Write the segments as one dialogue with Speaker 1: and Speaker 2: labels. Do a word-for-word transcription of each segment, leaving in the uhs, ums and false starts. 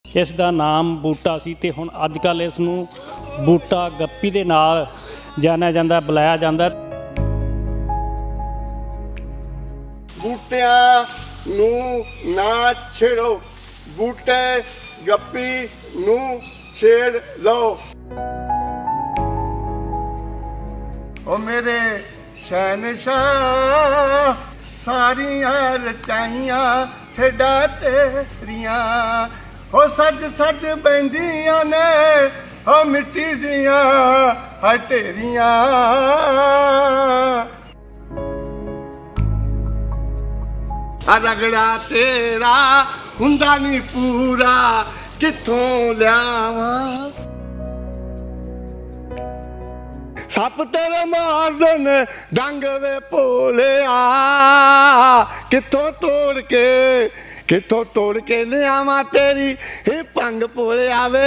Speaker 1: इस दा नाम बूटा सी ते हुण अजकल इस नूं बूटा गप्पी दे नाल जानिया जांदा, बुलाया जांदा।
Speaker 2: बूटियां नूं ना छेड़ो, बूटे गप्पी नूं छेड़ लो। ओ मेरे शहनशाह सारियां रचाइयां ठेडा तेरियां, ओ सज सज बंदियां ने ओ मिट्टी दियां हटेरियां। रगड़ा तेरा हुंदा नी पूरा कित्थों लियावां, सप तेरे मार देन डंग वे भोलिया, कित्थों तोड़ के कित्थों तोड़ के लियावां तेरी ही भंग भोलिया वे।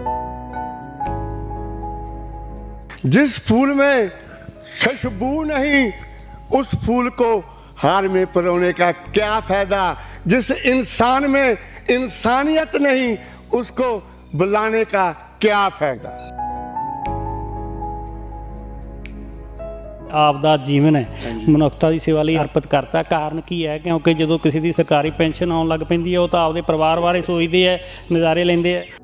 Speaker 2: जिस फूल में खुशबू नहीं उस फूल को हार में परोने का क्या फायदा, जिस इंसान में इंसानियत नहीं उसको बुलाने का क्या फायदा।
Speaker 1: आपदा जीवन है मनुखता की सेवा लिए अर्पित करता। कारण की है क्योंकि जो किसी की सरकारी पेंशन आउण लग पैंदी है, वो तो आपदे परिवार बारे सोचते हैं, नज़ारे लेंदे है।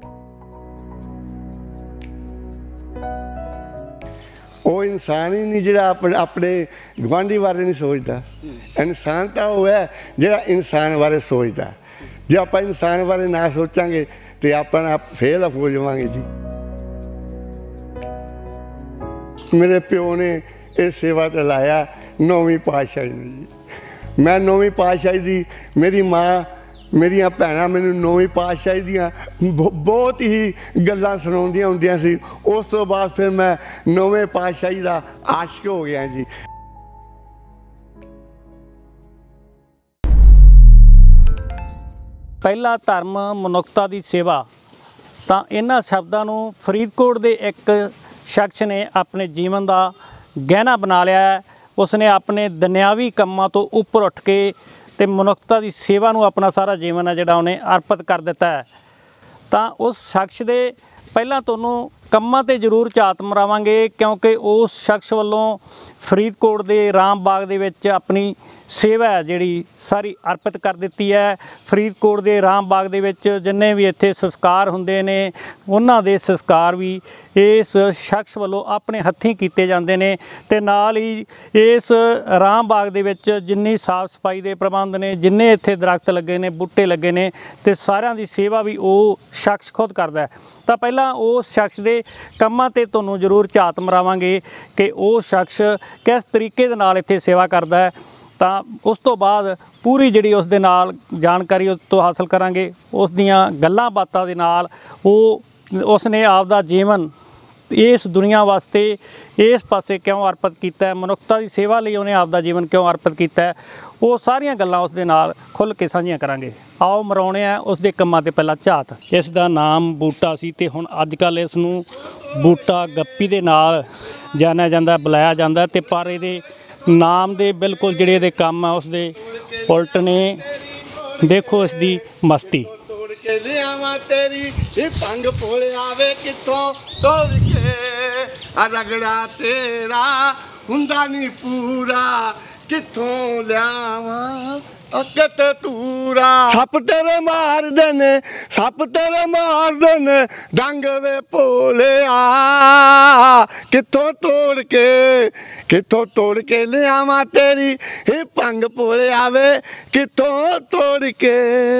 Speaker 2: वो इंसान ही नहीं जिहड़ा अपने अपने गुआंढी बारे नहीं सोचता। इंसान तो वो है जिहड़ा इंसान बारे सोचता। जो आप इंसान बारे ना सोचांगे तो अपना आप फेल हो जावांगे जी। मेरे प्यो ने ये सेवा ते लाया नौवीं पातशाही जी। मैं नौवीं पातशाही दी, मेरी माँ मेरिया भैन मैनू नौवीं पातशाही दियाँ बहुत ही गल्लां सुणाउंदियां हुंदियां सी। उस तो बाद फिर मैं नौवें पातशाही दा आशिक हो गया जी।
Speaker 1: पहला धर्म मनुखता की सेवा, तो इन्हां शब्दां नूं फरीदकोट दे एक शख्स ने अपने जीवन का गहना बना लिया है। उसने अपने दुनियावी कामां तो उपर उठ के ते मनुखता की सेवा नूं अपना सारा जीवन है जिहड़ा उन्हें अर्पित कर दिता है। तो उस शख्स दे पहलां तुहानूं ਕੰਮਾਂ ਤੇ ਜ਼ਰੂਰ ਝਾਤ ਮਰਾਵਾਂਗੇ क्योंकि उस शख्स ਵੱਲੋਂ फरीदकोट ਦੇ राम बाग ਦੇ ਵਿੱਚ ਆਪਣੀ सेवा है जिहड़ी सारी अर्पित कर दी है। फरीदकोट के राम बाग ਦੇ ਵਿੱਚ जिन्ने भी इत्थे संस्कार ਹੁੰਦੇ ने उन्हां दे संस्कार भी इस शख्स ਵੱਲੋਂ अपने हत्थीं कीते जांदे ने ते नाल ही इस राम बाग ਦੇ ਵਿੱਚ जिन्नी साफ सफाई के प्रबंध ने, जिन्ने इत्थे दरख्त लगे ने, बूटे लगे ने, ते सारिਆਂ ਦੀ सेवा भी वो शख्स खुद करता है। तो पहला उस शख्स के ਕੰਮਾਂ ਤੇ ਤੁਹਾਨੂੰ ਜ਼ਰੂਰ ਝਾਤ ਮਰਾਵਾਂਗੇ कि ਉਹ शख्स किस तरीके ਦੇ ਨਾਲ ਇੱਥੇ सेवा करता है। तो उस तो बाद पूरी जिहड़ी उस दे नाल जानकारी उस तो हासिल करांगे, उस दियां गल्लां बातां दे नाल वो उसने आपदा जीवन इस दुनिया वास्ते इस पासे क्यों अर्पित किया है, मनुखता की सेवा लिए उन्हें आपदा जीवन क्यों अर्पित किया है, वो सारियां गल्लां उस दे नाल खुल के साझियां करांगे। आओ मराउने आ उस दे कम्मां ते पहला झात। इस दा नाम बूटा सी ते हुण अजकल इस नूं बूटा गप्पी दे नाल जानिया जांदा, बुलाया जांदा, ते पर इहदे नाम दे बिल्कुल जिहड़े इहदे काम आ उस दे उल्ट ने। देखो इस दी मस्ती।
Speaker 2: तेरी भंग भोलिया वे कित्थों तोड़ के, रगड़ा तेरा हुंदा नी पूरा कित्थों लियावां अकत तूरा। सप तेरे मार देन, सप तेरे मार देन डंग वे भोलिया, कित्थों तोड़ के कित्थों तोड़ के लियावां तेरी ही भंग भोलिया वे कित्थों तोड़ के।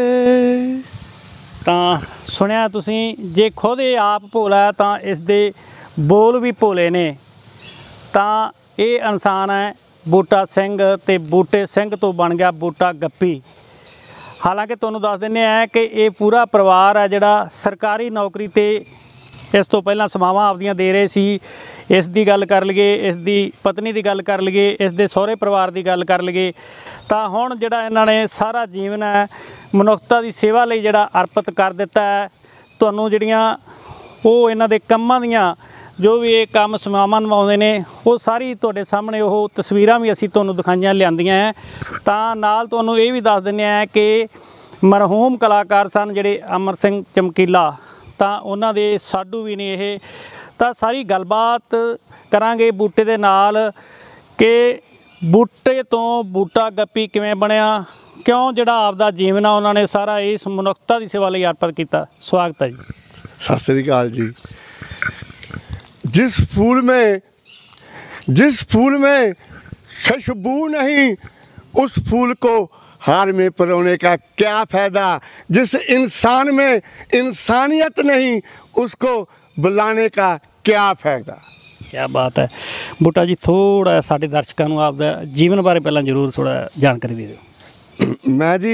Speaker 1: तो सुनिया तुसीं, जे खुद ये आप भोला है तो इस दे बोल भी भोले ने। तो ये इंसान है बूटा सिंह, ते बूटे सिंह तो बन गया बूटा गप्पी। हालांकि तुहानूं दस दिंदे आ कि ये पूरा परिवार है जिहड़ा सरकारी नौकरी ते इस तो पहलां सेवावां आपदियां दे रहे सी। इस दी गल कर लईए, इस दी पत्नी दी गल कर लईए, इस दे सहुरे परिवार दी गल कर लईए, तो हुण जिहड़ा इन्हां ने सारा जीवन है मनुखता की सेवा लई जिहड़ा अर्पित कर दिता है। तुहानूं जिहड़ियां वो इन्हां दे कम्मां दियां जो भी ये काम सेवावां निभाउंदे ने वो सारी तुहाडे सामने वो तस्वीरां भी असीं तुहानूं दिखाईआं लिआंदिआं है। तां नाल तुहानूं ये भी दस दिंदे आ कि ਮਰਹੂਮ ਕਲਾਕਾਰ ਸਨ ਜਿਹੜੇ ਅਮਰ ਸਿੰਘ ਚਮਕੀਲਾ, ਤਾਂ ਉਹਨਾਂ ਦੇ ਸਾਡੂ ਵੀ ਨੇ ਇਹ। ਤਾਂ ਸਾਰੀ ਗੱਲਬਾਤ ਕਰਾਂਗੇ ਬੂਟੇ ਦੇ ਨਾਲ ਕਿ ਬੂਟੇ ਤੋਂ ਬੂਟਾ ਗੱਪੀ ਕਿਵੇਂ ਬਣਿਆ, ਕਿਉਂ ਜਿਹੜਾ ਆਪਦਾ ਜੀਵਨ ਆ ਉਹਨਾਂ ਨੇ ਸਾਰਾ ਇਸ ਮਨੁੱਖਤਾ ਦੀ ਸੇਵਾ ਲਈ ਅਰਪਿਤ ਕੀਤਾ। ਸਵਾਗਤ ਹੈ ਜੀ।
Speaker 2: सत श्री अकाल जी। जिस फूल में जिस फूल में खुशबू नहीं उस फूल को हार में परोने का क्या फ़ायदा, जिस इंसान में इंसानियत नहीं उसको बुलाने का क्या फ़ायदा।
Speaker 1: क्या बात है। ਬੂਟਾ ਜੀ ਥੋੜ੍ਹਾ ਸਾਡੇ ਦਰਸ਼ਕਾਂ ਨੂੰ ਆਪਦਾ ਜੀਵਨ ਬਾਰੇ ਪਹਿਲਾਂ ਜ਼ਰੂਰ ਥੋੜ੍ਹਾ ਜਾਣਕਾਰੀ ਦੇ ਦਿਓ।
Speaker 2: मैं जी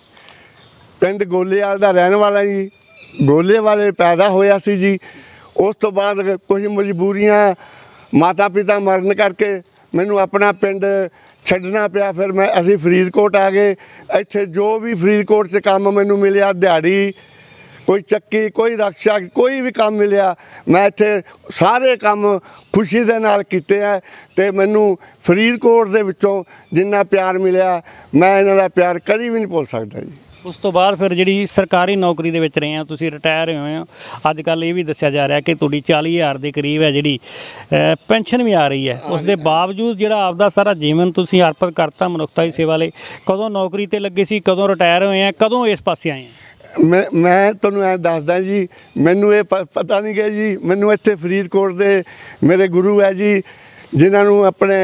Speaker 2: पिंड गोलेवाल ਦਾ ਰਹਿਣ ਵਾਲਾ ਜੀ। ਗੋਲੇ ਵਾਲੇ ਪੈਦਾ ਹੋਇਆ ਸੀ ਜੀ। ਉਸ ਤੋਂ ਬਾਅਦ ਕੁਝ ਮਜਬੂਰੀਆਂ, ਮਾਤਾ ਪਿਤਾ ਮਰਨ ਕਰਕੇ ਮੈਨੂੰ ਆਪਣਾ ਪਿੰਡ ਛੱਡਣਾ ਪਿਆ। ਫਿਰ ਮੈਂ ਅਸੀਂ ਫਰੀਦਕੋਟ ਆ ਗਏ। ਇੱਥੇ ਜੋ ਵੀ ਫਰੀਦਕੋਟ 'ਚ ਕੰਮ ਮੈਨੂੰ ਮਿਲਿਆ, ਦਿਹਾੜੀ, ਕੋਈ ਚੱਕੀ, ਕੋਈ ਰਕਸ਼ਾ, ਕੋਈ ਵੀ ਕੰਮ ਮਿਲਿਆ, ਮੈਂ ਇੱਥੇ ਸਾਰੇ ਕੰਮ ਖੁਸ਼ੀ ਦੇ ਨਾਲ ਕੀਤੇ ਹੈ। ਅਤੇ ਮੈਨੂੰ ਫਰੀਦਕੋਟ ਦੇ ਵਿੱਚੋਂ ਜਿੰਨਾ ਪਿਆਰ ਮਿਲਿਆ, ਮੈਂ ਇਹਨਾਂ ਦਾ ਪਿਆਰ ਕਦੀ ਵੀ ਨਹੀਂ ਭੁੱਲ ਸਕਦਾ ਜੀ।
Speaker 1: ਉਸ ਤੋਂ ਬਾਅਦ ਫਿਰ ਜਿਹੜੀ ਸਰਕਾਰੀ ਨੌਕਰੀ ਦੇ ਵਿੱਚ ਰਹੇ ਹੋ, ਤੁਸੀਂ ਰਿਟਾਇਰ ਹੋਏ ਹੋ। ਅੱਜ ਕੱਲ੍ਹ ਇਹ ਵੀ ਦੱਸਿਆ ਜਾ ਰਿਹਾ ਕਿ ਤੁਹਾਡੀ ਚਾਲੀ ਹਜ਼ਾਰ ਦੇ ਕਰੀਬ ਹੈ ਜਿਹੜੀ ਪੈਨਸ਼ਨ ਵੀ ਆ ਰਹੀ ਹੈ। ਉਸ ਦੇ ਬਾਵਜੂਦ ਜਿਹੜਾ ਆਪਦਾ ਸਾਰਾ ਜੀਵਨ ਤੁਸੀਂ ਅਰਪਿਤ ਕਰਤਾ ਮਨੁੱਖਤਾ ਦੀ ਸੇਵਾ ਲਈ। ਕਦੋਂ ਨੌਕਰੀ 'ਤੇ ਲੱਗੇ ਸੀ, ਕਦੋਂ ਰਿਟਾਇਰ ਹੋਏ ਆ, ਕਦੋਂ ਇਸ ਪਾਸੇ ਆਏ ਆ?
Speaker 2: ਮੈਂ ਮੈਂ ਤੁਹਾਨੂੰ ਐਂ ਦੱਸਦਾ ਜੀ, ਮੈਨੂੰ ਇਹ ਪ ਪਤਾ ਨਹੀਂ ਕਿ ਜੀ ਮੈਨੂੰ ਇੱਥੇ ਫਰੀਦਕੋਟ ਦੇ ਮੇਰੇ ਗੁਰੂ ਹੈ ਜੀ, ਜਿਨ੍ਹਾਂ ਨੂੰ ਆਪਣੇ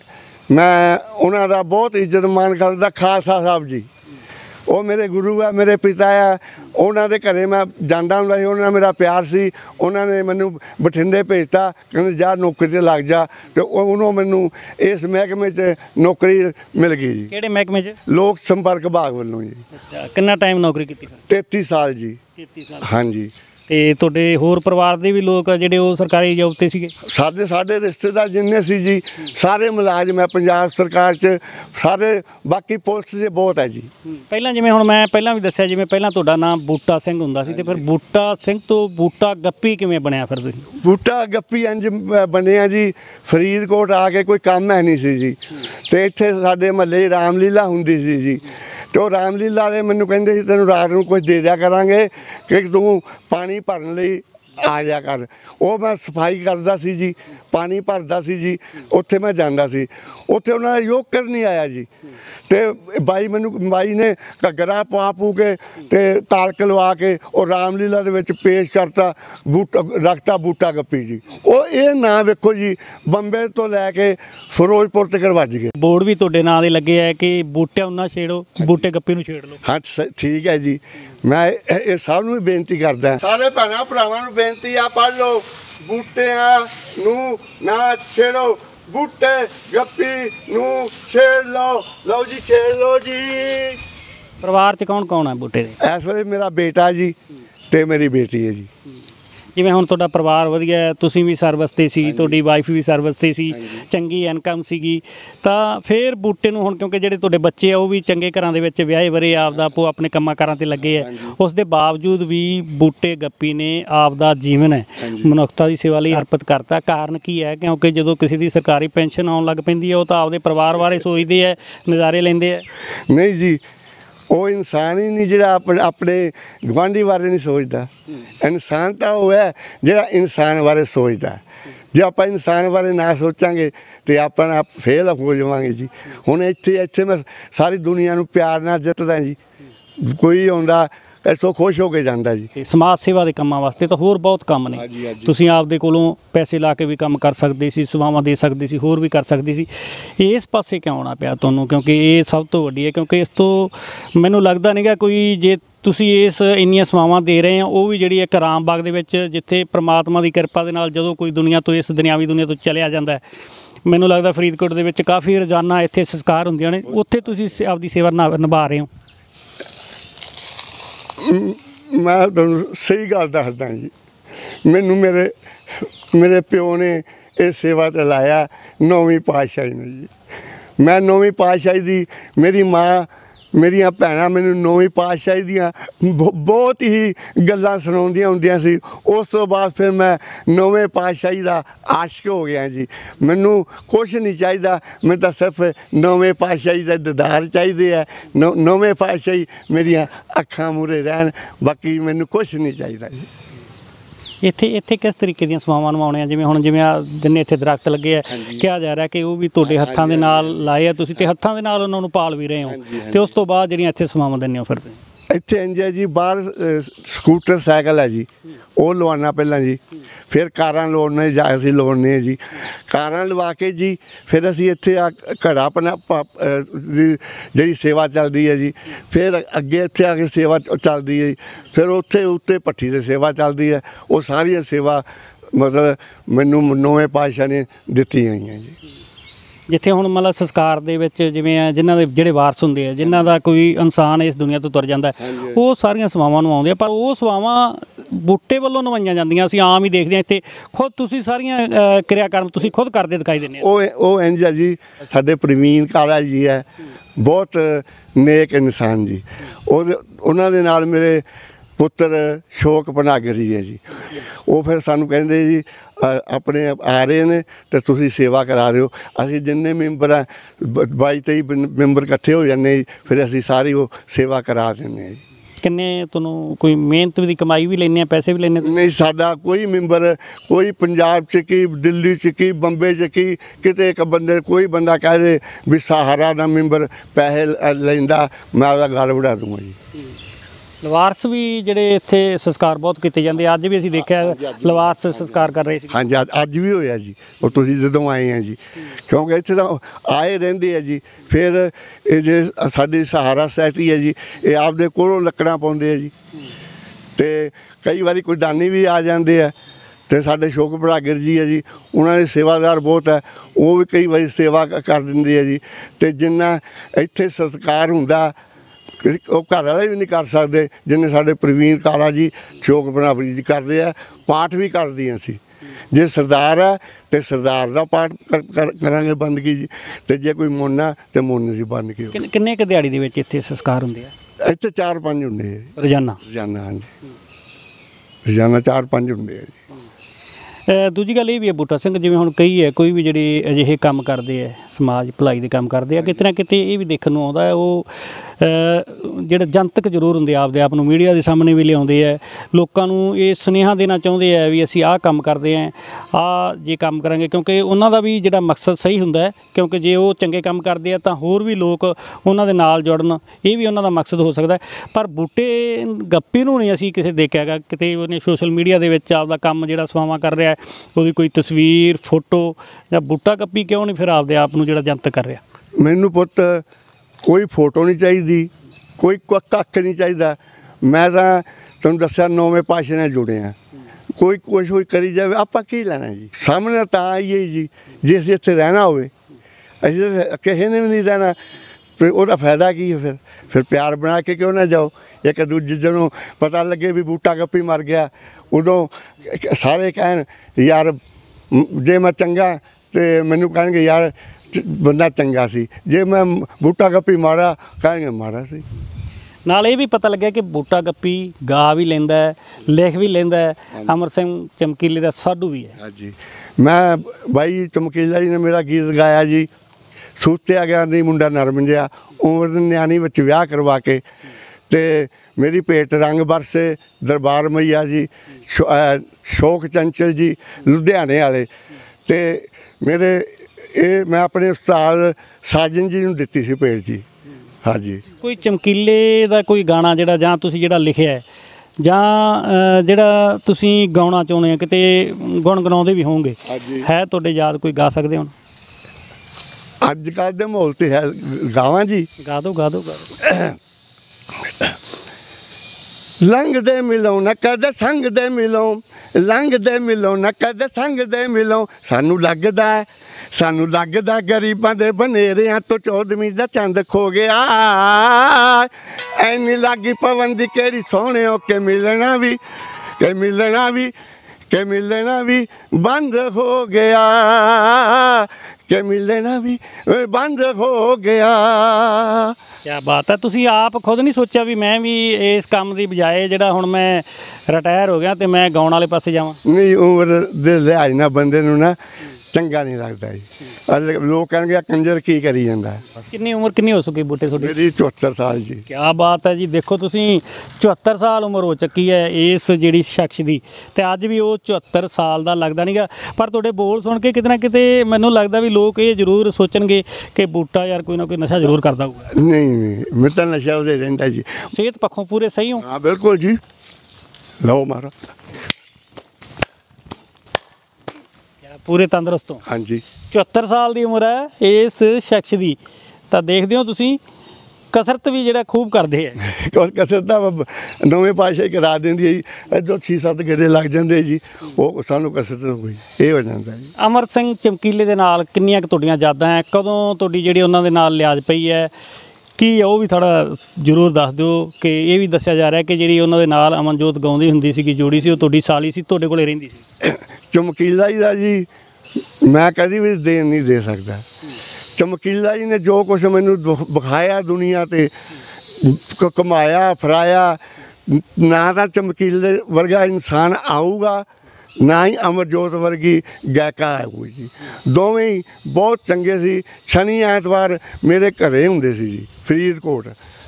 Speaker 2: ਮੈਂ ਉਹਨਾਂ ਦਾ ਬਹੁਤ ਇੱਜ਼ਤ ਮਾਣ ਕਰਦਾ, ਖਾਲਸਾ ਸਾਹਿਬ ਜੀ। ਉਹ ਮੇਰੇ ਗੁਰੂ ਆ, ਮੇਰੇ ਪਿਤਾ ਆ। ਉਹਨਾਂ ਦੇ ਘਰੇ ਮੈਂ ਜਾਂਦਾ ਹੁੰਦਾ ਸੀ, ਉਹਨਾਂ ਨਾਲ ਮੇਰਾ ਪਿਆਰ ਸੀ। ਉਹਨਾਂ ਨੇ ਮੈਨੂੰ ਬਠਿੰਡੇ ਭੇਜਤਾ, ਕਹਿੰਦੇ ਜਾ ਨੌਕਰੀ 'ਤੇ ਲੱਗ ਜਾ, ਅਤੇ ਉਹਨੂੰ ਮੈਨੂੰ ਇਸ ਮਹਿਕਮੇ 'ਚ ਨੌਕਰੀ ਮਿਲ ਗਈ ਜੀ।
Speaker 1: ਕਿਹੜੇ ਮਹਿਕਮੇ 'ਚ?
Speaker 2: ਲੋਕ ਸੰਪਰਕ ਵਿਭਾਗ ਵੱਲੋਂ ਜੀ।
Speaker 1: ਅੱਛਾ, ਕਿੰਨਾ ਟਾਈਮ ਨੌਕਰੀ ਕੀਤੀ ਫਿਰ?
Speaker 2: ਤੇਤੀ ਸਾਲ ਜੀ।
Speaker 1: ਤੇਤੀ ਸਾਲ।
Speaker 2: ਹਾਂਜੀ।
Speaker 1: ਅਤੇ ਤੁਹਾਡੇ ਹੋਰ ਪਰਿਵਾਰ ਦੇ ਵੀ ਲੋਕ ਆ ਜਿਹੜੇ ਉਹ ਸਰਕਾਰੀ ਜੋਬ 'ਤੇ ਸੀਗੇ?
Speaker 2: ਸਾਡੇ ਸਾਡੇ ਰਿਸ਼ਤੇਦਾਰ ਜਿੰਨੇ ਸੀ ਜੀ, ਸਾਰੇ ਮੁਲਾਜ਼ਮ ਹੈ ਪੰਜਾਬ ਸਰਕਾਰ 'ਚ, ਸਾਰੇ। ਬਾਕੀ ਪੁਲਿਸ 'ਚ ਬਹੁਤ ਹੈ ਜੀ।
Speaker 1: ਪਹਿਲਾਂ ਜਿਵੇਂ ਹੁਣ ਮੈਂ ਪਹਿਲਾਂ ਵੀ ਦੱਸਿਆ, ਜਿਵੇਂ ਪਹਿਲਾਂ ਤੁਹਾਡਾ ਨਾਮ ਬੂਟਾ ਸਿੰਘ ਹੁੰਦਾ ਸੀ, ਅਤੇ ਫਿਰ ਬੂਟਾ ਸਿੰਘ ਤੋਂ ਬੂਟਾ ਗੱਪੀ ਕਿਵੇਂ ਬਣਿਆ ਫਿਰ ਤੁਸੀਂ?
Speaker 2: ਬੂਟਾ ਗੱਪੀ ਇੰਝ ਬਣਿਆ ਜੀ, ਫਰੀਦਕੋਟ ਆ ਕੇ ਕੋਈ ਕੰਮ ਹੈ ਨਹੀਂ ਸੀ ਜੀ, ਅਤੇ ਇੱਥੇ ਸਾਡੇ ਮਹੱਲੇ ਰਾਮਲੀਲਾ ਹੁੰਦੀ ਸੀ ਜੀ। ਅਤੇ ਉਹ ਰਾਮਲੀਲਾ ਵਾਲੇ ਮੈਨੂੰ ਕਹਿੰਦੇ ਸੀ ਤੈਨੂੰ ਰਾਤ ਨੂੰ ਕੁਝ ਦੇ ਦਿਆ ਕਰਾਂਗੇ ਕਿ ਤੂੰ ਪਾਣੀ ਭਰਨ ਲਈ ਆ ਜਾ ਕਰ। ਉਹ ਮੈਂ ਸਫਾਈ ਕਰਦਾ ਸੀ ਜੀ, ਪਾਣੀ ਭਰਦਾ ਸੀ ਜੀ, ਉੱਥੇ ਮੈਂ ਜਾਂਦਾ ਸੀ। ਉੱਥੇ ਉਹਨਾਂ ਦਾ ਯੋਕਰ ਨਹੀਂ ਆਇਆ ਜੀ, ਅਤੇ ਬਾਈ ਮੈਨੂੰ ਬਾਈ ਨੇ ਘੱਗਰਾ ਪਾ ਪੂ ਕੇ ਅਤੇ ਤਾਲਕ ਲਵਾ ਕੇ ਉਹ ਰਾਮਲੀਲਾ ਦੇ ਵਿੱਚ ਪੇਸ਼ ਕਰਤਾ, ਬੂਟਾ ਰੱਖਤਾ ਬੂਟਾ ਗੱਪੀ ਜੀ। ਉਹ ਇਹ ਨਾਂ ਵੇਖੋ ਜੀ, ਬੰਬੇ ਤੋਂ ਲੈ ਕੇ ਫਿਰੋਜ਼ਪੁਰ ਤੱਕ ਵੱਜ ਗਏ।
Speaker 1: ਬੋਰਡ ਵੀ ਤੁਹਾਡੇ ਨਾਂ ਦੇ ਲੱਗੇ ਹੈ ਕਿ ਬੂਟਿਆਂ ਨੂੰ ਨਾ ਛੇੜੋ, ਬੂਟੇ ਗੱਪੀ ਨੂੰ ਛੇੜ ਲਓ।
Speaker 2: ਹਾਂ ਠੀਕ ਹੈ ਜੀ। ਮੈਂ ਇਹ ਇਹ ਸਭ ਨੂੰ ਬੇਨਤੀ ਕਰਦਾ, ਸਾਰੇ ਭੈਣਾਂ ਭਰਾਵਾਂ ਨੂੰ ਬੇਨਤੀ ਆ, ਪੜ੍ਹ ਲਓ, ਬੂਟਿਆਂ ਨੂੰ ਨਾ ਛੇੜੋ, ਬੂਟੇ ਗੱਪੀ ਨੂੰ ਛੇੜ ਲਓ। ਲਓ ਜੀ, ਛੇੜ ਲਓ ਜੀ।
Speaker 1: ਪਰਿਵਾਰ 'ਚ ਕੌਣ ਕੌਣ ਹੈ ਬੂਟੇ ਦੇ?
Speaker 2: ਇਸ ਵੇਲੇ ਮੇਰਾ ਬੇਟਾ ਜੀ ਅਤੇ ਮੇਰੀ ਬੇਟੀ ਹੈ ਜੀ।
Speaker 1: ਜਿਵੇਂ ਹੁਣ ਤੁਹਾਡਾ ਪਰਿਵਾਰ ਵਧੀਆ ਹੈ, ਤੁਸੀਂ ਵੀ ਸਰਵਿਸ 'ਤੇ ਸੀ, ਤੁਹਾਡੀ ਵਾਈਫ ਵੀ ਸਰਵਿਸ 'ਤੇ ਸੀ, ਚੰਗੀ ਇਨਕਮ ਸੀਗੀ, ਤਾਂ ਫਿਰ ਬੂਟੇ ਨੂੰ ਹੁਣ ਕਿਉਂਕਿ ਜਿਹੜੇ ਤੁਹਾਡੇ ਬੱਚੇ ਆ ਉਹ ਵੀ ਚੰਗੇ ਘਰਾਂ ਦੇ ਵਿੱਚ ਵਿਆਹੇ ਵਰੇ, ਆਪਦਾ ਆਪੋ ਆਪਣੇ ਕੰਮਾਂ ਕਾਰਾਂ 'ਤੇ ਲੱਗੇ ਹੈ, ਉਸ ਦੇ ਬਾਵਜੂਦ ਵੀ ਬੂਟੇ ਗੱਪੀ ਨੇ ਆਪਦਾ ਜੀਵਨ ਹੈ ਮਨੁੱਖਤਾ ਦੀ ਸੇਵਾ ਲਈ ਅਰਪਿਤ ਕਰਤਾ। ਕਾਰਨ ਕੀ ਹੈ? ਕਿਉਂਕਿ ਜਦੋਂ ਕਿਸੇ ਦੀ ਸਰਕਾਰੀ ਪੈਨਸ਼ਨ ਆਉਣ ਲੱਗ ਪੈਂਦੀ ਹੈ, ਉਹ ਤਾਂ ਆਪਦੇ ਪਰਿਵਾਰ ਬਾਰੇ ਸੋਚਦੇ ਹੈ, ਨਜ਼ਾਰੇ ਲੈਂਦੇ ਹੈ।
Speaker 2: ਨਹੀਂ ਜੀ, ਉਹ ਇਨਸਾਨ ਹੀ ਨਹੀਂ ਜਿਹੜਾ ਆਪਣੇ ਆਪਣੇ ਗੁਆਂਢੀ ਬਾਰੇ ਨਹੀਂ ਸੋਚਦਾ। ਇਨਸਾਨ ਤਾਂ ਉਹ ਹੈ ਜਿਹੜਾ ਇਨਸਾਨ ਬਾਰੇ ਸੋਚਦਾ। ਜੇ ਆਪਾਂ ਇਨਸਾਨ ਬਾਰੇ ਨਾ ਸੋਚਾਂਗੇ ਤਾਂ ਆਪਾਂ ਆਪ ਫੇਲ ਹੋ ਜਾਵਾਂਗੇ ਜੀ। ਹੁਣ ਇੱਥੇ ਇੱਥੇ ਮੈਂ ਸਾਰੀ ਦੁਨੀਆ ਨੂੰ ਪਿਆਰ ਨਾਲ ਜਿੱਤਦਾ ਜੀ। ਕੋਈ ਆਉਂਦਾ ਇੱਥੋਂ ਖੁਸ਼ ਹੋ ਕੇ ਜਾਂਦਾ ਜੀ।
Speaker 1: ਸਮਾਜ ਸੇਵਾ ਦੇ ਕੰਮਾਂ ਵਾਸਤੇ ਤਾਂ ਹੋਰ ਬਹੁਤ ਕੰਮ ਨੇ। ਤੁਸੀਂ ਆਪਦੇ ਕੋਲੋਂ ਪੈਸੇ ਲਾ ਕੇ ਵੀ ਕੰਮ ਕਰ ਸਕਦੇ ਸੀ, ਸੇਵਾਵਾਂ ਦੇ ਸਕਦੇ ਸੀ, ਹੋਰ ਵੀ ਕਰ ਸਕਦੇ ਸੀ। ਇਸ ਪਾਸੇ ਕਿਉਂ ਆਉਣਾ ਪਿਆ ਤੁਹਾਨੂੰ? ਕਿਉਂਕਿ ਇਹ ਸਭ ਤੋਂ ਵੱਡੀ ਹੈ। ਕਿਉਂਕਿ ਇਸ ਤੋਂ ਮੈਨੂੰ ਲੱਗਦਾ ਨਹੀਂ ਗਾ ਕੋਈ, ਜੇ ਤੁਸੀਂ ਇਸ ਇੰਨੀਆਂ ਸੇਵਾਵਾਂ ਦੇ ਰਹੇ ਹੋ, ਉਹ ਵੀ ਜਿਹੜੀ ਇੱਕ ਰਾਮ ਬਾਗ ਦੇ ਵਿੱਚ, ਜਿੱਥੇ ਪ੍ਰਮਾਤਮਾ ਦੀ ਕਿਰਪਾ ਦੇ ਨਾਲ ਜਦੋਂ ਕੋਈ ਦੁਨੀਆ ਤੋਂ, ਇਸ ਦੁਨਿਆਵੀ ਦੁਨੀਆ ਤੋਂ ਚਲਿਆ ਜਾਂਦਾ ਹੈ, ਮੈਨੂੰ ਲੱਗਦਾ ਫਰੀਦਕੋਟ ਦੇ ਵਿੱਚ ਕਾਫੀ ਰੋਜ਼ਾਨਾ ਇੱਥੇ ਸੰਸਕਾਰ ਹੁੰਦੀਆਂ ਨੇ, ਉੱਥੇ ਤੁਸੀਂ ਆਪਦੀ ਸੇਵਾ ਨਿਭਾ ਰਹੇ ਹੋ।
Speaker 2: ਮੈਂ ਤੁਹਾਨੂੰ ਸਹੀ ਗੱਲ ਦੱਸਦਾ ਜੀ। ਮੈਨੂੰ ਮੇਰੇ ਮੇਰੇ ਪਿਓ ਨੇ ਇਹ ਸੇਵਾ 'ਤੇ ਲਾਇਆ, ਨੌਵੀਂ ਪਾਤਸ਼ਾਹੀ ਨੇ ਜੀ। ਮੈਂ ਨੌਵੀਂ ਪਾਤਸ਼ਾਹੀ ਦੀ, ਮੇਰੀ ਮਾਂ ਮੇਰੀਆਂ ਭੈਣਾਂ ਮੈਨੂੰ ਨੌਵੀਂ ਪਾਤਸ਼ਾਹੀ ਦੀਆਂ ਬ- ਬਹੁਤ ਹੀ ਗੱਲਾਂ ਸੁਣਾਉਂਦੀਆਂ ਹੁੰਦੀਆਂ ਸੀ। ਉਸ ਤੋਂ ਬਾਅਦ ਫਿਰ ਮੈਂ ਨੌਵੇਂ ਪਾਤਸ਼ਾਹੀ ਦਾ ਆਸ਼ਿਕ ਹੋ ਗਿਆ ਜੀ। ਮੈਨੂੰ ਕੁਛ ਨਹੀਂ ਚਾਹੀਦਾ, ਮੈਨੂੰ ਤਾਂ ਸਿਰਫ ਨੌਵੇਂ ਪਾਤਸ਼ਾਹੀ ਦੇ ਦੀਦਾਰ ਚਾਹੀਦੇ ਆ। ਨੌ- ਨੌਵੇਂ ਪਾਤਸ਼ਾਹੀ ਮੇਰੀਆਂ ਅੱਖਾਂ ਮੂਹਰੇ ਰਹਿਣ, ਬਾਕੀ ਮੈਨੂੰ ਕੁਛ ਨਹੀਂ ਚਾਹੀਦਾ ਜੀ।
Speaker 1: ਇੱਥੇ ਇੱਥੇ ਕਿਸ ਤਰੀਕੇ ਦੀਆਂ ਸੇਵਾਵਾਂ ਨਿਭਾਉਣੀਆਂ, ਜਿਵੇਂ ਹੁਣ ਜਿਵੇਂ ਆ ਜਿੰਨੇ ਇੱਥੇ ਦਰਖਤ ਲੱਗੇ ਆ, ਕਿਹਾ ਜਾ ਰਿਹਾ ਕਿ ਉਹ ਵੀ ਤੁਹਾਡੇ ਹੱਥਾਂ ਦੇ ਨਾਲ ਲਾਏ ਆ ਤੁਸੀਂ, ਤੇ ਹੱਥਾਂ ਦੇ ਨਾਲ ਉਹਨਾਂ ਨੂੰ ਪਾਲ ਵੀ ਰਹੇ ਹੋ, ਤੇ ਉਸ ਤੋਂ ਬਾਅਦ ਜਿਹੜੀਆਂ ਇੱਥੇ ਸੇਵਾਵਾਂ ਦਿੰਦੇ ਹੋ ਫਿਰ?
Speaker 2: ਇੱਥੇ ਇੰਜ ਹੈ ਜੀ, ਬਾਹਰ ਅ, ਸਕੂਟਰ ਸਾਈਕਲ ਹੈ ਜੀ, ਉਹ ਲਵਾਉਣਾ ਪਹਿਲਾਂ ਜੀ। ਫਿਰ ਕਾਰਾਂ ਲਵਾਉਣੇ ਜਾ ਅਸੀਂ ਲਵਾਉਣੇ ਜੀ। ਕਾਰਾਂ ਲਵਾ ਕੇ ਜੀ ਫਿਰ ਅਸੀਂ ਇੱਥੇ ਆ ਘੜਾ ਆਪਣਾ ਪ- ਅ, ਦੀ ਜਿਹੜੀ ਸੇਵਾ ਚੱਲਦੀ ਹੈ ਜੀ। ਫਿਰ ਅੱਗੇ ਇੱਥੇ ਆ ਕੇ ਸੇਵਾ ਚ- ਚੱਲਦੀ ਹੈ ਜੀ। ਫਿਰ ਉੱਥੇ ਉੱਤੇ ਭੱਠੀ ਦੀ ਸੇਵਾ ਚੱਲਦੀ ਹੈ। ਉਹ ਸਾਰੀਆਂ ਸੇਵਾ ਮਤਲਬ ਮੈਨੂੰ ਨੌਵੇਂ ਪਾਤਸ਼ਾਹ ਨੇ ਦਿੱਤੀਆਂ ਹੋਈਆਂ ਜੀ।
Speaker 1: ਜਿੱਥੇ ਹੁਣ ਮਤਲਬ ਸੰਸਕਾਰ ਦੇ ਵਿੱਚ ਜਿਵੇਂ ਆ ਜਿਨ੍ਹਾਂ ਦੇ ਜਿਹੜੇ ਵਾਰਸ ਹੁੰਦੇ ਆ, ਜਿਨ੍ਹਾਂ ਦਾ ਕੋਈ ਇਨਸਾਨ ਇਸ ਦੁਨੀਆ ਤੋਂ ਤੁਰ ਜਾਂਦਾ, ਉਹ ਸਾਰੀਆਂ ਸੇਵਾਵਾਂ ਨੂੰ ਆਉਂਦੇ ਆ, ਪਰ ਉਹ ਸੇਵਾਵਾਂ ਬੂਟੇ ਵੱਲੋਂ ਨਿਭਾਈਆਂ ਜਾਂਦੀਆਂ। ਅਸੀਂ ਆਮ ਹੀ ਦੇਖਦੇ ਹਾਂ ਇੱਥੇ ਖੁਦ ਤੁਸੀਂ ਸਾਰੀਆਂ ਅ, ਕਿਰਿਆਕਰਮ ਤੁਸੀਂ ਖੁਦ ਕਰਦੇ ਦਿਖਾਈ ਦਿੰਦੇ ਆ।
Speaker 2: ਉਹ ਉਹ ਇੰਝ ਹੈ ਜੀ, ਸਾਡੇ ਪ੍ਰਵੀਨ ਕਾਲਾ ਜੀ ਹੈ, ਬਹੁਤ ਨੇਕ ਇਨਸਾਨ ਜੀ। ਉਹ ਉਹਨਾਂ ਦੇ ਨਾਲ ਮੇਰੇ ਪੁੱਤਰ ਸ਼ੋਕ ਪਨਾਗਰੀ ਹੈ ਜੀ। ਉਹ ਫਿਰ ਸਾਨੂੰ ਕਹਿੰਦੇ ਜੀ ਅ, ਆਪਣੇ ਆ ਰਹੇ ਨੇ ਅਤੇ ਤੁਸੀਂ ਸੇਵਾ ਕਰਾ ਰਹੇ ਹੋ। ਅਸੀਂ ਜਿੰਨੇ ਮੈਂਬਰ ਆ ਬ- ਬਾਈ ਤੇਈ ਬਨ- ਮੈਂਬਰ ਇਕੱਠੇ ਹੋ ਜਾਂਦੇ ਜੀ, ਫਿਰ ਅਸੀਂ ਸਾਰੀ ਉਹ ਸੇਵਾ ਕਰਾ ਦਿੰਦੇ ਹਾਂ ਜੀ।
Speaker 1: ਕਿੰਨੇ ਤੁਹਾਨੂੰ ਕੋਈ ਮਿਹਨਤ ਦੀ ਕਮਾਈ ਵੀ ਲੈਂਦੇ ਆ, ਪੈਸੇ ਵੀ ਲੈਂਦੇ?
Speaker 2: ਨਹੀਂ, ਸਾਡਾ ਕੋਈ ਮੈਂਬਰ ਕੋਈ ਪੰਜਾਬ 'ਚ ਕੀ, ਦਿੱਲੀ 'ਚ ਕੀ, ਬੰਬੇ 'ਚ ਕੀ, ਕਿਤੇ ਇੱਕ ਬੰਦੇ ਕੋਈ ਬੰਦਾ ਕਹਿ ਦੇ ਵੀ ਸਹਾਰਾ ਦਾ ਮੈਂਬਰ ਪੈਸੇ ਲ- ਲੈਂਦਾ, ਮੈਂ ਉਹਦਾ ਗੱਲ ਵੜਾ ਦੂੰਗਾ ਜੀ।
Speaker 1: ਲਵਾਰਸ ਵੀ ਜਿਹੜੇ ਇੱਥੇ ਸੰਸਕਾਰ ਬਹੁਤ ਕੀਤੇ ਜਾਂਦੇ ਆ। ਅੱਜ ਵੀ ਅਸੀਂ ਦੇਖਿਆ ਲਵਾਰਸ ਸੰਸਕਾਰ ਕਰ ਰਹੇ ਸੀ।
Speaker 2: ਹਾਂਜੀ, ਅੱਜ ਅੱਜ ਵੀ ਹੋਇਆ ਜੀ। ਉਹ ਤੁਸੀਂ ਜਦੋਂ ਆਏ ਆ ਜੀ, ਕਿਉਂਕਿ ਇੱਥੇ ਤਾਂ ਆਏ ਰਹਿੰਦੇ ਆ ਜੀ। ਫਿਰ ਇਹ ਜੇ ਸਾਡੀ ਸਹਾਰਾ ਸੋਸਾਇਟੀ ਹੈ ਜੀ, ਇਹ ਆਪਦੇ ਕੋਲੋਂ ਲੱਕੜਾਂ ਪਾਉਂਦੇ ਆ ਜੀ। ਅਤੇ ਕਈ ਵਾਰੀ ਕੋਈ ਦਾਨੀ ਵੀ ਆ ਜਾਂਦੇ ਆ, ਅਤੇ ਸਾਡੇ ਸ਼ੋਕ ਭੜਾਗਰ ਜੀ ਹੈ ਜੀ, ਉਹਨਾਂ ਦੇ ਸੇਵਾਦਾਰ ਬਹੁਤ ਹੈ, ਉਹ ਵੀ ਕਈ ਵਾਰੀ ਸੇਵਾ ਕ- ਕਰ ਦਿੰਦੇ ਆ ਜੀ। ਅਤੇ ਜਿੰਨਾ ਇੱਥੇ ਸਤਿਕਾਰ ਹੁੰਦਾ ਉਹ ਘਰ ਵਾਲੇ ਵੀ ਨਹੀਂ ਕਰ ਸਕਦੇ, ਜਿੰਨੇ ਸਾਡੇ ਪ੍ਰਵੀਨ ਕਾਲਾ ਜੀ, ਸ਼ੋਕ ਭੜਾਗਰ ਜੀ ਕਰਦੇ ਆ। ਪਾਠ ਵੀ ਕਰਦੀਆਂ ਸੀ। ਜੇ ਸਰਦਾਰ ਹੈ ਤੇ ਸਰਦਾਰ ਦਾ ਪਾਠ ਕਰ- ਕਰ- ਕਰਾਂਗੇ ਬੰਦਗੀ ਜੀ, ਤੇ ਜੇ ਕੋਈ ਮੋਨਾ ਤੇ ਮੋਨੇ ਦੀ ਬੰਦਗੀ ਹੋਊ।
Speaker 1: ਕਿੰਨੇ ਕਿੰਨੇ ਕੁ ਦਿਹਾੜੀ ਦੇ ਵਿੱਚ ਇੱਥੇ ਸੰਸਕਾਰ ਹੁੰਦੇ ਆ
Speaker 2: ਇੱਥੇ ਚਾਰ ਪੰਜ ਹੁੰਦੇ ਆ ਜੀ
Speaker 1: ਰੋਜ਼ਾਨਾ?
Speaker 2: ਰੋਜ਼ਾਨਾ। ਹਾਂਜੀ, ਰੋਜ਼ਾਨਾ ਚਾਰ ਪੰਜ ਹੁੰਦੇ ਆ ਜੀ।
Speaker 1: ਅ, ਦੂਜੀ ਗੱਲ ਇਹ ਵੀ ਹੈ ਬੂਟਾ ਸਿੰਘ, ਜਿਵੇਂ ਹੁਣ ਕਈ ਹੈ ਕੋਈ ਵੀ ਜਿਹੜੇ ਅਜਿਹੇ ਕੰਮ ਕਰਦੇ ਆ, ਸਮਾਜ ਭਲਾਈ ਦੇ ਕੰਮ ਕਰਦੇ ਆ, ਕਿਤੇ ਨਾ ਕਿਤੇ ਇਹ ਵੀ ਦੇਖਣ ਨੂੰ ਆਉਂਦਾ ਹੈ ਉਹ ਅ, ਜਿਹੜੇ ਜਨਤਕ ਜ਼ਰੂਰ ਹੁੰਦੇ ਆ, ਆਪਦੇ ਆਪ ਨੂੰ ਮੀਡੀਆ ਦੇ ਸਾਹਮਣੇ ਵੀ ਲਿਆਉਂਦੇ ਆ, ਲੋਕਾਂ ਨੂੰ ਇਹ ਸੁਨੇਹਾ ਦੇਣਾ ਚਾਹੁੰਦੇ ਆ ਵੀ ਅਸੀਂ ਆਹ ਕੰਮ ਕਰਦੇ ਆ, ਆਹ ਜੇ ਕੰਮ ਕਰਾਂਗੇ, ਕਿਉਂਕਿ ਉਹਨਾਂ ਦਾ ਵੀ ਜਿਹੜਾ ਮਕਸਦ ਸਹੀ ਹੁੰਦਾ ਹੈ, ਕਿਉਂਕਿ ਜੇ ਉਹ ਚੰਗੇ ਕੰਮ ਕਰਦੇ ਆ ਤਾਂ ਹੋਰ ਵੀ ਲੋਕ ਉਹਨਾਂ ਦੇ ਨਾਲ ਜੁੜਨ, ਇਹ ਵੀ ਉਹਨਾਂ ਦਾ ਮਕਸਦ ਹੋ ਸਕਦਾ। ਪਰ ਬੂਟੇ ਗੱਪੀ ਨੂੰ ਨਹੀਂ ਅਸੀਂ ਕਿਸੇ ਦੇਖਿਆ ਗਾ ਕਿਤੇ ਉਹਨੇ ਸੋਸ਼ਲ ਮੀਡੀਆ ਦੇ ਵਿੱਚ ਆਪਦਾ ਕੰਮ ਜਿਹੜਾ ਸੇਵਾਵਾਂ ਕਰ ਰਿਹਾ, ਉਹਦੀ ਕੋਈ ਤਸਵੀਰ, ਫੋਟੋ, ਜਾਂ ਬੂਟਾ ਗੱਪੀ ਕਿਉਂ ਨਹੀਂ ਫਿਰ ਆਪਦੇ ਆਪ ਨੂੰ ਜਿਹੜਾ ਜਨਤਕ ਕਰ ਰਿਹਾ?
Speaker 2: ਮੈਨੂੰ ਪੁੱਤ ਕੋਈ ਫੋਟੋ ਨਹੀਂ ਚਾਹੀਦੀ, ਕੋਈ ਕ- ਕੱਖ ਨਹੀਂ ਚਾਹੀਦਾ। ਮੈਂ ਤਾਂ ਤੁਹਾਨੂੰ ਦੱਸਿਆ ਨੌਵੇਂ ਪਾਤਸ਼ਾਹ ਨਾਲ ਜੁੜਿਆ। ਕੋਈ ਕੁਛ ਹੋਈ ਕਰੀ ਜਾਵੇ, ਆਪਾਂ ਕੀ ਲੈਣਾ ਜੀ? ਸਾਹਮਣੇ ਤਾਂ ਆਈਏ ਜੀ, ਜੇ ਅਸੀਂ ਇੱਥੇ ਰਹਿਣਾ ਹੋਵੇ, ਅਸੀਂ ਤਾਂ ਕਿਸੇ ਨੇ ਵੀ ਨਹੀਂ ਰਹਿਣਾ, ਤੇ ਉਹਦਾ ਫਾਇਦਾ ਕੀ ਹੈ? ਫਿਰ ਫਿਰ ਪਿਆਰ ਬਣਾ ਕੇ ਕਿਉਂ ਨਾ ਜਾਓ? ਇੱਕ ਦੂਜੇ ਜਦੋਂ ਪਤਾ ਲੱਗੇ ਵੀ ਬੂਟਾ ਗੱਪੀ ਮਰ ਗਿਆ, ਉਦੋਂ ਸਾਰੇ ਕਹਿਣ ਯਾਰ ਮ- ਜੇ ਮੈਂ ਚੰਗਾ ਤੇ ਮੈਨੂੰ ਕਹਿਣਗੇ ਯਾਰ ਚ- ਬੰਦਾ ਚੰਗਾ ਸੀ, ਜੇ ਮੈਂ ਬੂਟਾ ਗੱਪੀ ਮਾੜਾ ਕਹਿਣਗੇ ਮਾੜਾ ਸੀ।
Speaker 1: ਨਾਲ ਇਹ ਵੀ ਪਤਾ ਲੱਗਿਆ ਕਿ ਬੂਟਾ ਗੱਪੀ ਗਾ ਵੀ ਲੈਂਦਾ ਹੈ, ਲਿਖ ਵੀ ਲੈਂਦਾ ਹੈ, ਅਮਰ ਸਿੰਘ ਚਮਕੀਲੇ ਦਾ ਸਾਧੂ ਵੀ ਹੈ।
Speaker 2: ਹਾਂਜੀ, ਮੈਂ ਬਾਈ ਚਮਕੀਲਾ ਜੀ ਨੇ ਮੇਰਾ ਗੀਤ ਗਾਇਆ ਜੀ, ਸੂਤਿਆ ਗਿਆ ਨਹੀਂ ਮੁੰਡਾ ਨਰਮ ਜਿਹਾ, ਉਮਰ ਨਿਆਣੀ ਵਿੱਚ ਵਿਆਹ ਕਰਵਾ ਕੇ, ਤੇ ਮੇਰੀ ਭੇਟ ਰੰਗ ਬਰਸੇ ਦਰਬਾਰ ਮਈਆ ਜੀ, ਸ਼ੋ- ਅਹ ਸ਼ੋਕ ਚੰਚਲ ਜੀ ਲੁਧਿਆਣੇ ਵਾਲੇ, ਤੇ ਮੇਰੇ ਇਹ ਮੈਂ ਆਪਣੇ ਉਸਤਾਦ ਸਾਜਨ ਜੀ ਨੂੰ ਦਿੱਤੀ ਸੀ ਭੇਟ ਜੀ। ਹਾਂਜੀ,
Speaker 1: ਕੋਈ ਚਮਕੀਲੇ ਦਾ ਕੋਈ ਗਾਣਾ ਜਿਹੜਾ ਜਾਂ ਤੁਸੀਂ ਜਿਹੜਾ ਲਿਖਿਆ ਹੈ, ਜਾਂ ਅ, ਜਿਹੜਾ ਤੁਸੀਂ ਗਾਉਣਾ ਚਾਹੁੰਦੇ ਆ, ਕਿਤੇ ਗੁਣਗੁਣਾਉਂਦੇ ਵੀ ਹੋਵੋਗੇ,
Speaker 2: ਹਾਂਜੀ।
Speaker 1: ਹੈ ਤੁਹਾਡੇ ਯਾਦ ਕੋਈ ਗਾ ਸਕਦੇ ਹੋ?
Speaker 2: ਅੱਜ ਕੱਲ੍ਹ ਦੇ ਮਾਹੌਲ 'ਤੇ ਹੈ, ਗਾਵਾਂ ਜੀ।
Speaker 1: ਗਾ ਦਿਓ ਗਾ ਦਿਓ ਗਾ ਦਿਓ।
Speaker 2: ਲੰਘਦੇ ਮਿਲੋ ਨਾ ਕਦੇ ਸੰਗ ਦੇ ਮਿਲੋ, ਲੰਘਦੇ ਮਿਲੋ ਨਾ ਕਦੇ ਸੰਗ ਦੇ ਮਿਲੋ, ਸਾਨੂੰ ਲੱਗਦਾ ਸਾਨੂੰ ਲੱਗਦਾ ਗਰੀਬਾਂ ਦੇ ਬਨੇਰਿਆਂ ਤੋਂ ਚੌਦਵੀਂ ਦਾ ਚੰਦ ਖੋ ਗਿਆ, ਐਨੀ ਲੱਗੀ ਪਵਨ ਦੀ ਕਿਹੜੀ ਸੋਹਣਿਓ ਕਿ ਮਿਲਣਾ ਵੀ ਕਿ ਮਿਲਣਾ ਵੀ कि मिलना भी बंद हो गया, कि मिलना भी बंद हो गया।
Speaker 1: ਕਿਆ ਬਾਤ ਹੈ। ਤੁਸੀਂ ਆਪ ਖੁਦ ਨਹੀਂ ਸੋਚਿਆ ਵੀ ਮੈਂ ਵੀ ਇਸ ਕੰਮ ਦੀ ਬਜਾਏ ਜਿਹੜਾ ਹੁਣ ਮੈਂ ਰਿਟਾਇਰ ਹੋ ਗਿਆ ਤੇ ਮੈਂ ਗਾਉਣ ਵਾਲੇ ਪਾਸੇ ਜਾਵਾਂ?
Speaker 2: ਨਹੀਂ, ਉਮਰ ਦੇ ਲਿਹਾਜ਼ ਨਾਲ ਬੰਦੇ ਨੂੰ ਨਾ ਚੰਗਾ ਨਹੀਂ ਲੱਗਦਾ ਜੀ। ਅਰੇ ਲੋਕ ਕਹਿਣਗੇ ਆਹ ਕੰਜਰ ਕੀ ਕਰੀ ਜਾਂਦਾ।
Speaker 1: ਕਿੰਨੀ ਉਮਰ ਕਿੰਨੀ ਹੋ ਚੁੱਕੀ ਬੂਟੇ ਤੁਹਾਡੀ?
Speaker 2: ਮੇਰੀ ਚੁਹੱਤਰ ਸਾਲ ਜੀ।
Speaker 1: ਕਿਆ ਬਾਤ ਹੈ ਜੀ। ਦੇਖੋ ਤੁਸੀਂ ਚੁਹੱਤਰ ਸਾਲ ਉਮਰ ਹੋ ਚੁੱਕੀ ਹੈ ਇਸ ਜਿਹੜੀ ਸ਼ਖਸ ਦੀ, ਤੇ ਅੱਜ ਵੀ ਉਹ ਚੁਹੱਤਰ ਸਾਲ ਦਾ ਲੱਗਦਾ ਨਹੀਂਗਾ। ਪਰ ਤੁਹਾਡੇ ਬੋਲ ਸੁਣ ਕੇ ਕਿਤੇ ਨਾ ਕਿਤੇ ਮੈਨੂੰ ਲੱਗਦਾ ਵੀ ਲੋਕ ਇਹ ਜ਼ਰੂਰ ਸੋਚਣਗੇ ਕਿ ਬੂਟਾ ਯਾਰ ਕੋਈ ਨਾ ਕੋਈ ਨਸ਼ਾ ਜ਼ਰੂਰ ਕਰਦਾ ਹੋਊਗਾ।
Speaker 2: ਨਹੀਂ ਨਹੀਂ, ਮੈਂ ਤਾਂ ਨਸ਼ਾ ਉਹਦੇ ਰਹਿੰਦਾ ਜੀ।
Speaker 1: ਸਿਹਤ ਪੱਖੋਂ ਪੂਰੇ ਸਹੀ ਹੋ?
Speaker 2: ਹਾਂ ਬਿਲਕੁਲ ਜੀ। ਲਓ ਮਾਰਾ।
Speaker 1: ਪੂਰੇ ਤੰਦਰੁਸਤ ਹੋ?
Speaker 2: ਹਾਂਜੀ।
Speaker 1: ਚੁਹੱਤਰ ਸਾਲ ਦੀ ਉਮਰ ਹੈ ਇਸ ਸ਼ਖਸ ਦੀ, ਤਾਂ ਦੇਖਦੇ ਹੋ ਤੁਸੀਂ ਕਸਰਤ ਵੀ ਜਿਹੜਾ ਖੂਬ ਕਰਦੇ ਹੈ।
Speaker 2: ਕੁਛ ਕਸਰਤ ਤਾਂ ਨੌਵੇਂ ਪਾਤਸ਼ਾਹੀ ਕਰਾ ਦਿੰਦੀ ਹੈ ਜੀ। ਇੱਧਰੋਂ ਛੇ ਸੱਤ ਗੇੜੇ ਲੱਗ ਜਾਂਦੇ ਜੀ, ਉਹ ਸਾਨੂੰ ਕਸਰਤ ਹੋ ਗਈ, ਇਹ ਹੋ ਜਾਂਦਾ ਜੀ।
Speaker 1: ਅਮਰ ਸਿੰਘ ਚਮਕੀਲੇ ਦੇ ਨਾਲ ਕਿੰਨੀਆਂ ਕੁ ਤੁਹਾਡੀਆਂ ਯਾਦਾਂ ਹੈ? ਕਦੋਂ ਤੁਹਾਡੀ ਜਿਹੜੀ ਉਹਨਾਂ ਦੇ ਨਾਲ ਲਿਆਜ ਪਈ ਹੈ? ਕੀ ਉਹ ਵੀ ਥੋੜ੍ਹਾ ਜ਼ਰੂਰ ਦੱਸ ਦਿਓ। ਕਿ ਇਹ ਵੀ ਦੱਸਿਆ ਜਾ ਰਿਹਾ ਕਿ ਜਿਹੜੀ ਉਹਨਾਂ ਦੇ ਨਾਲ ਅਮਨਜੋਤ ਗਾਉਂਦੀ ਹੁੰਦੀ ਸੀਗੀ, ਜੋੜੀ ਸੀ, ਉਹ ਤੁਹਾਡੀ ਸਾਲੀ ਸੀ, ਤੁਹਾਡੇ ਕੋਲੇ ਰਹਿੰਦੀ ਸੀ।
Speaker 2: ਚਮਕੀਲਾ ਜੀ ਦਾ ਜੀ ਮੈਂ ਕਦੀ ਵੀ ਦੇਣ ਨਹੀਂ ਦੇ ਸਕਦਾ। ਚਮਕੀਲਾ ਜੀ ਨੇ ਜੋ ਕੁਛ ਮੈਨੂੰ ਵਿਖਾਇਆ ਦੁਨੀਆ 'ਤੇ, ਕ- ਕਮਾਇਆ ਫਰਾਇਆ, ਨਾ ਤਾਂ ਚਮਕੀਲੇ ਵਰਗਾ ਇਨਸਾਨ ਆਊਗਾ, ਨਾ ਹੀ ਅਮਰਜੋਤ ਵਰਗੀ ਗਾਇਕਾ ਆਊਗੀ ਜੀ। ਦੋਵੇਂ ਹੀ ਬਹੁਤ ਚੰਗੇ ਸੀ। ਸ਼ਨੀ ਐਤਵਾਰ ਮੇਰੇ ਘਰੇ ਹੁੰਦੇ ਸੀ ਜੀ, ਫਰੀਦਕੋਟ।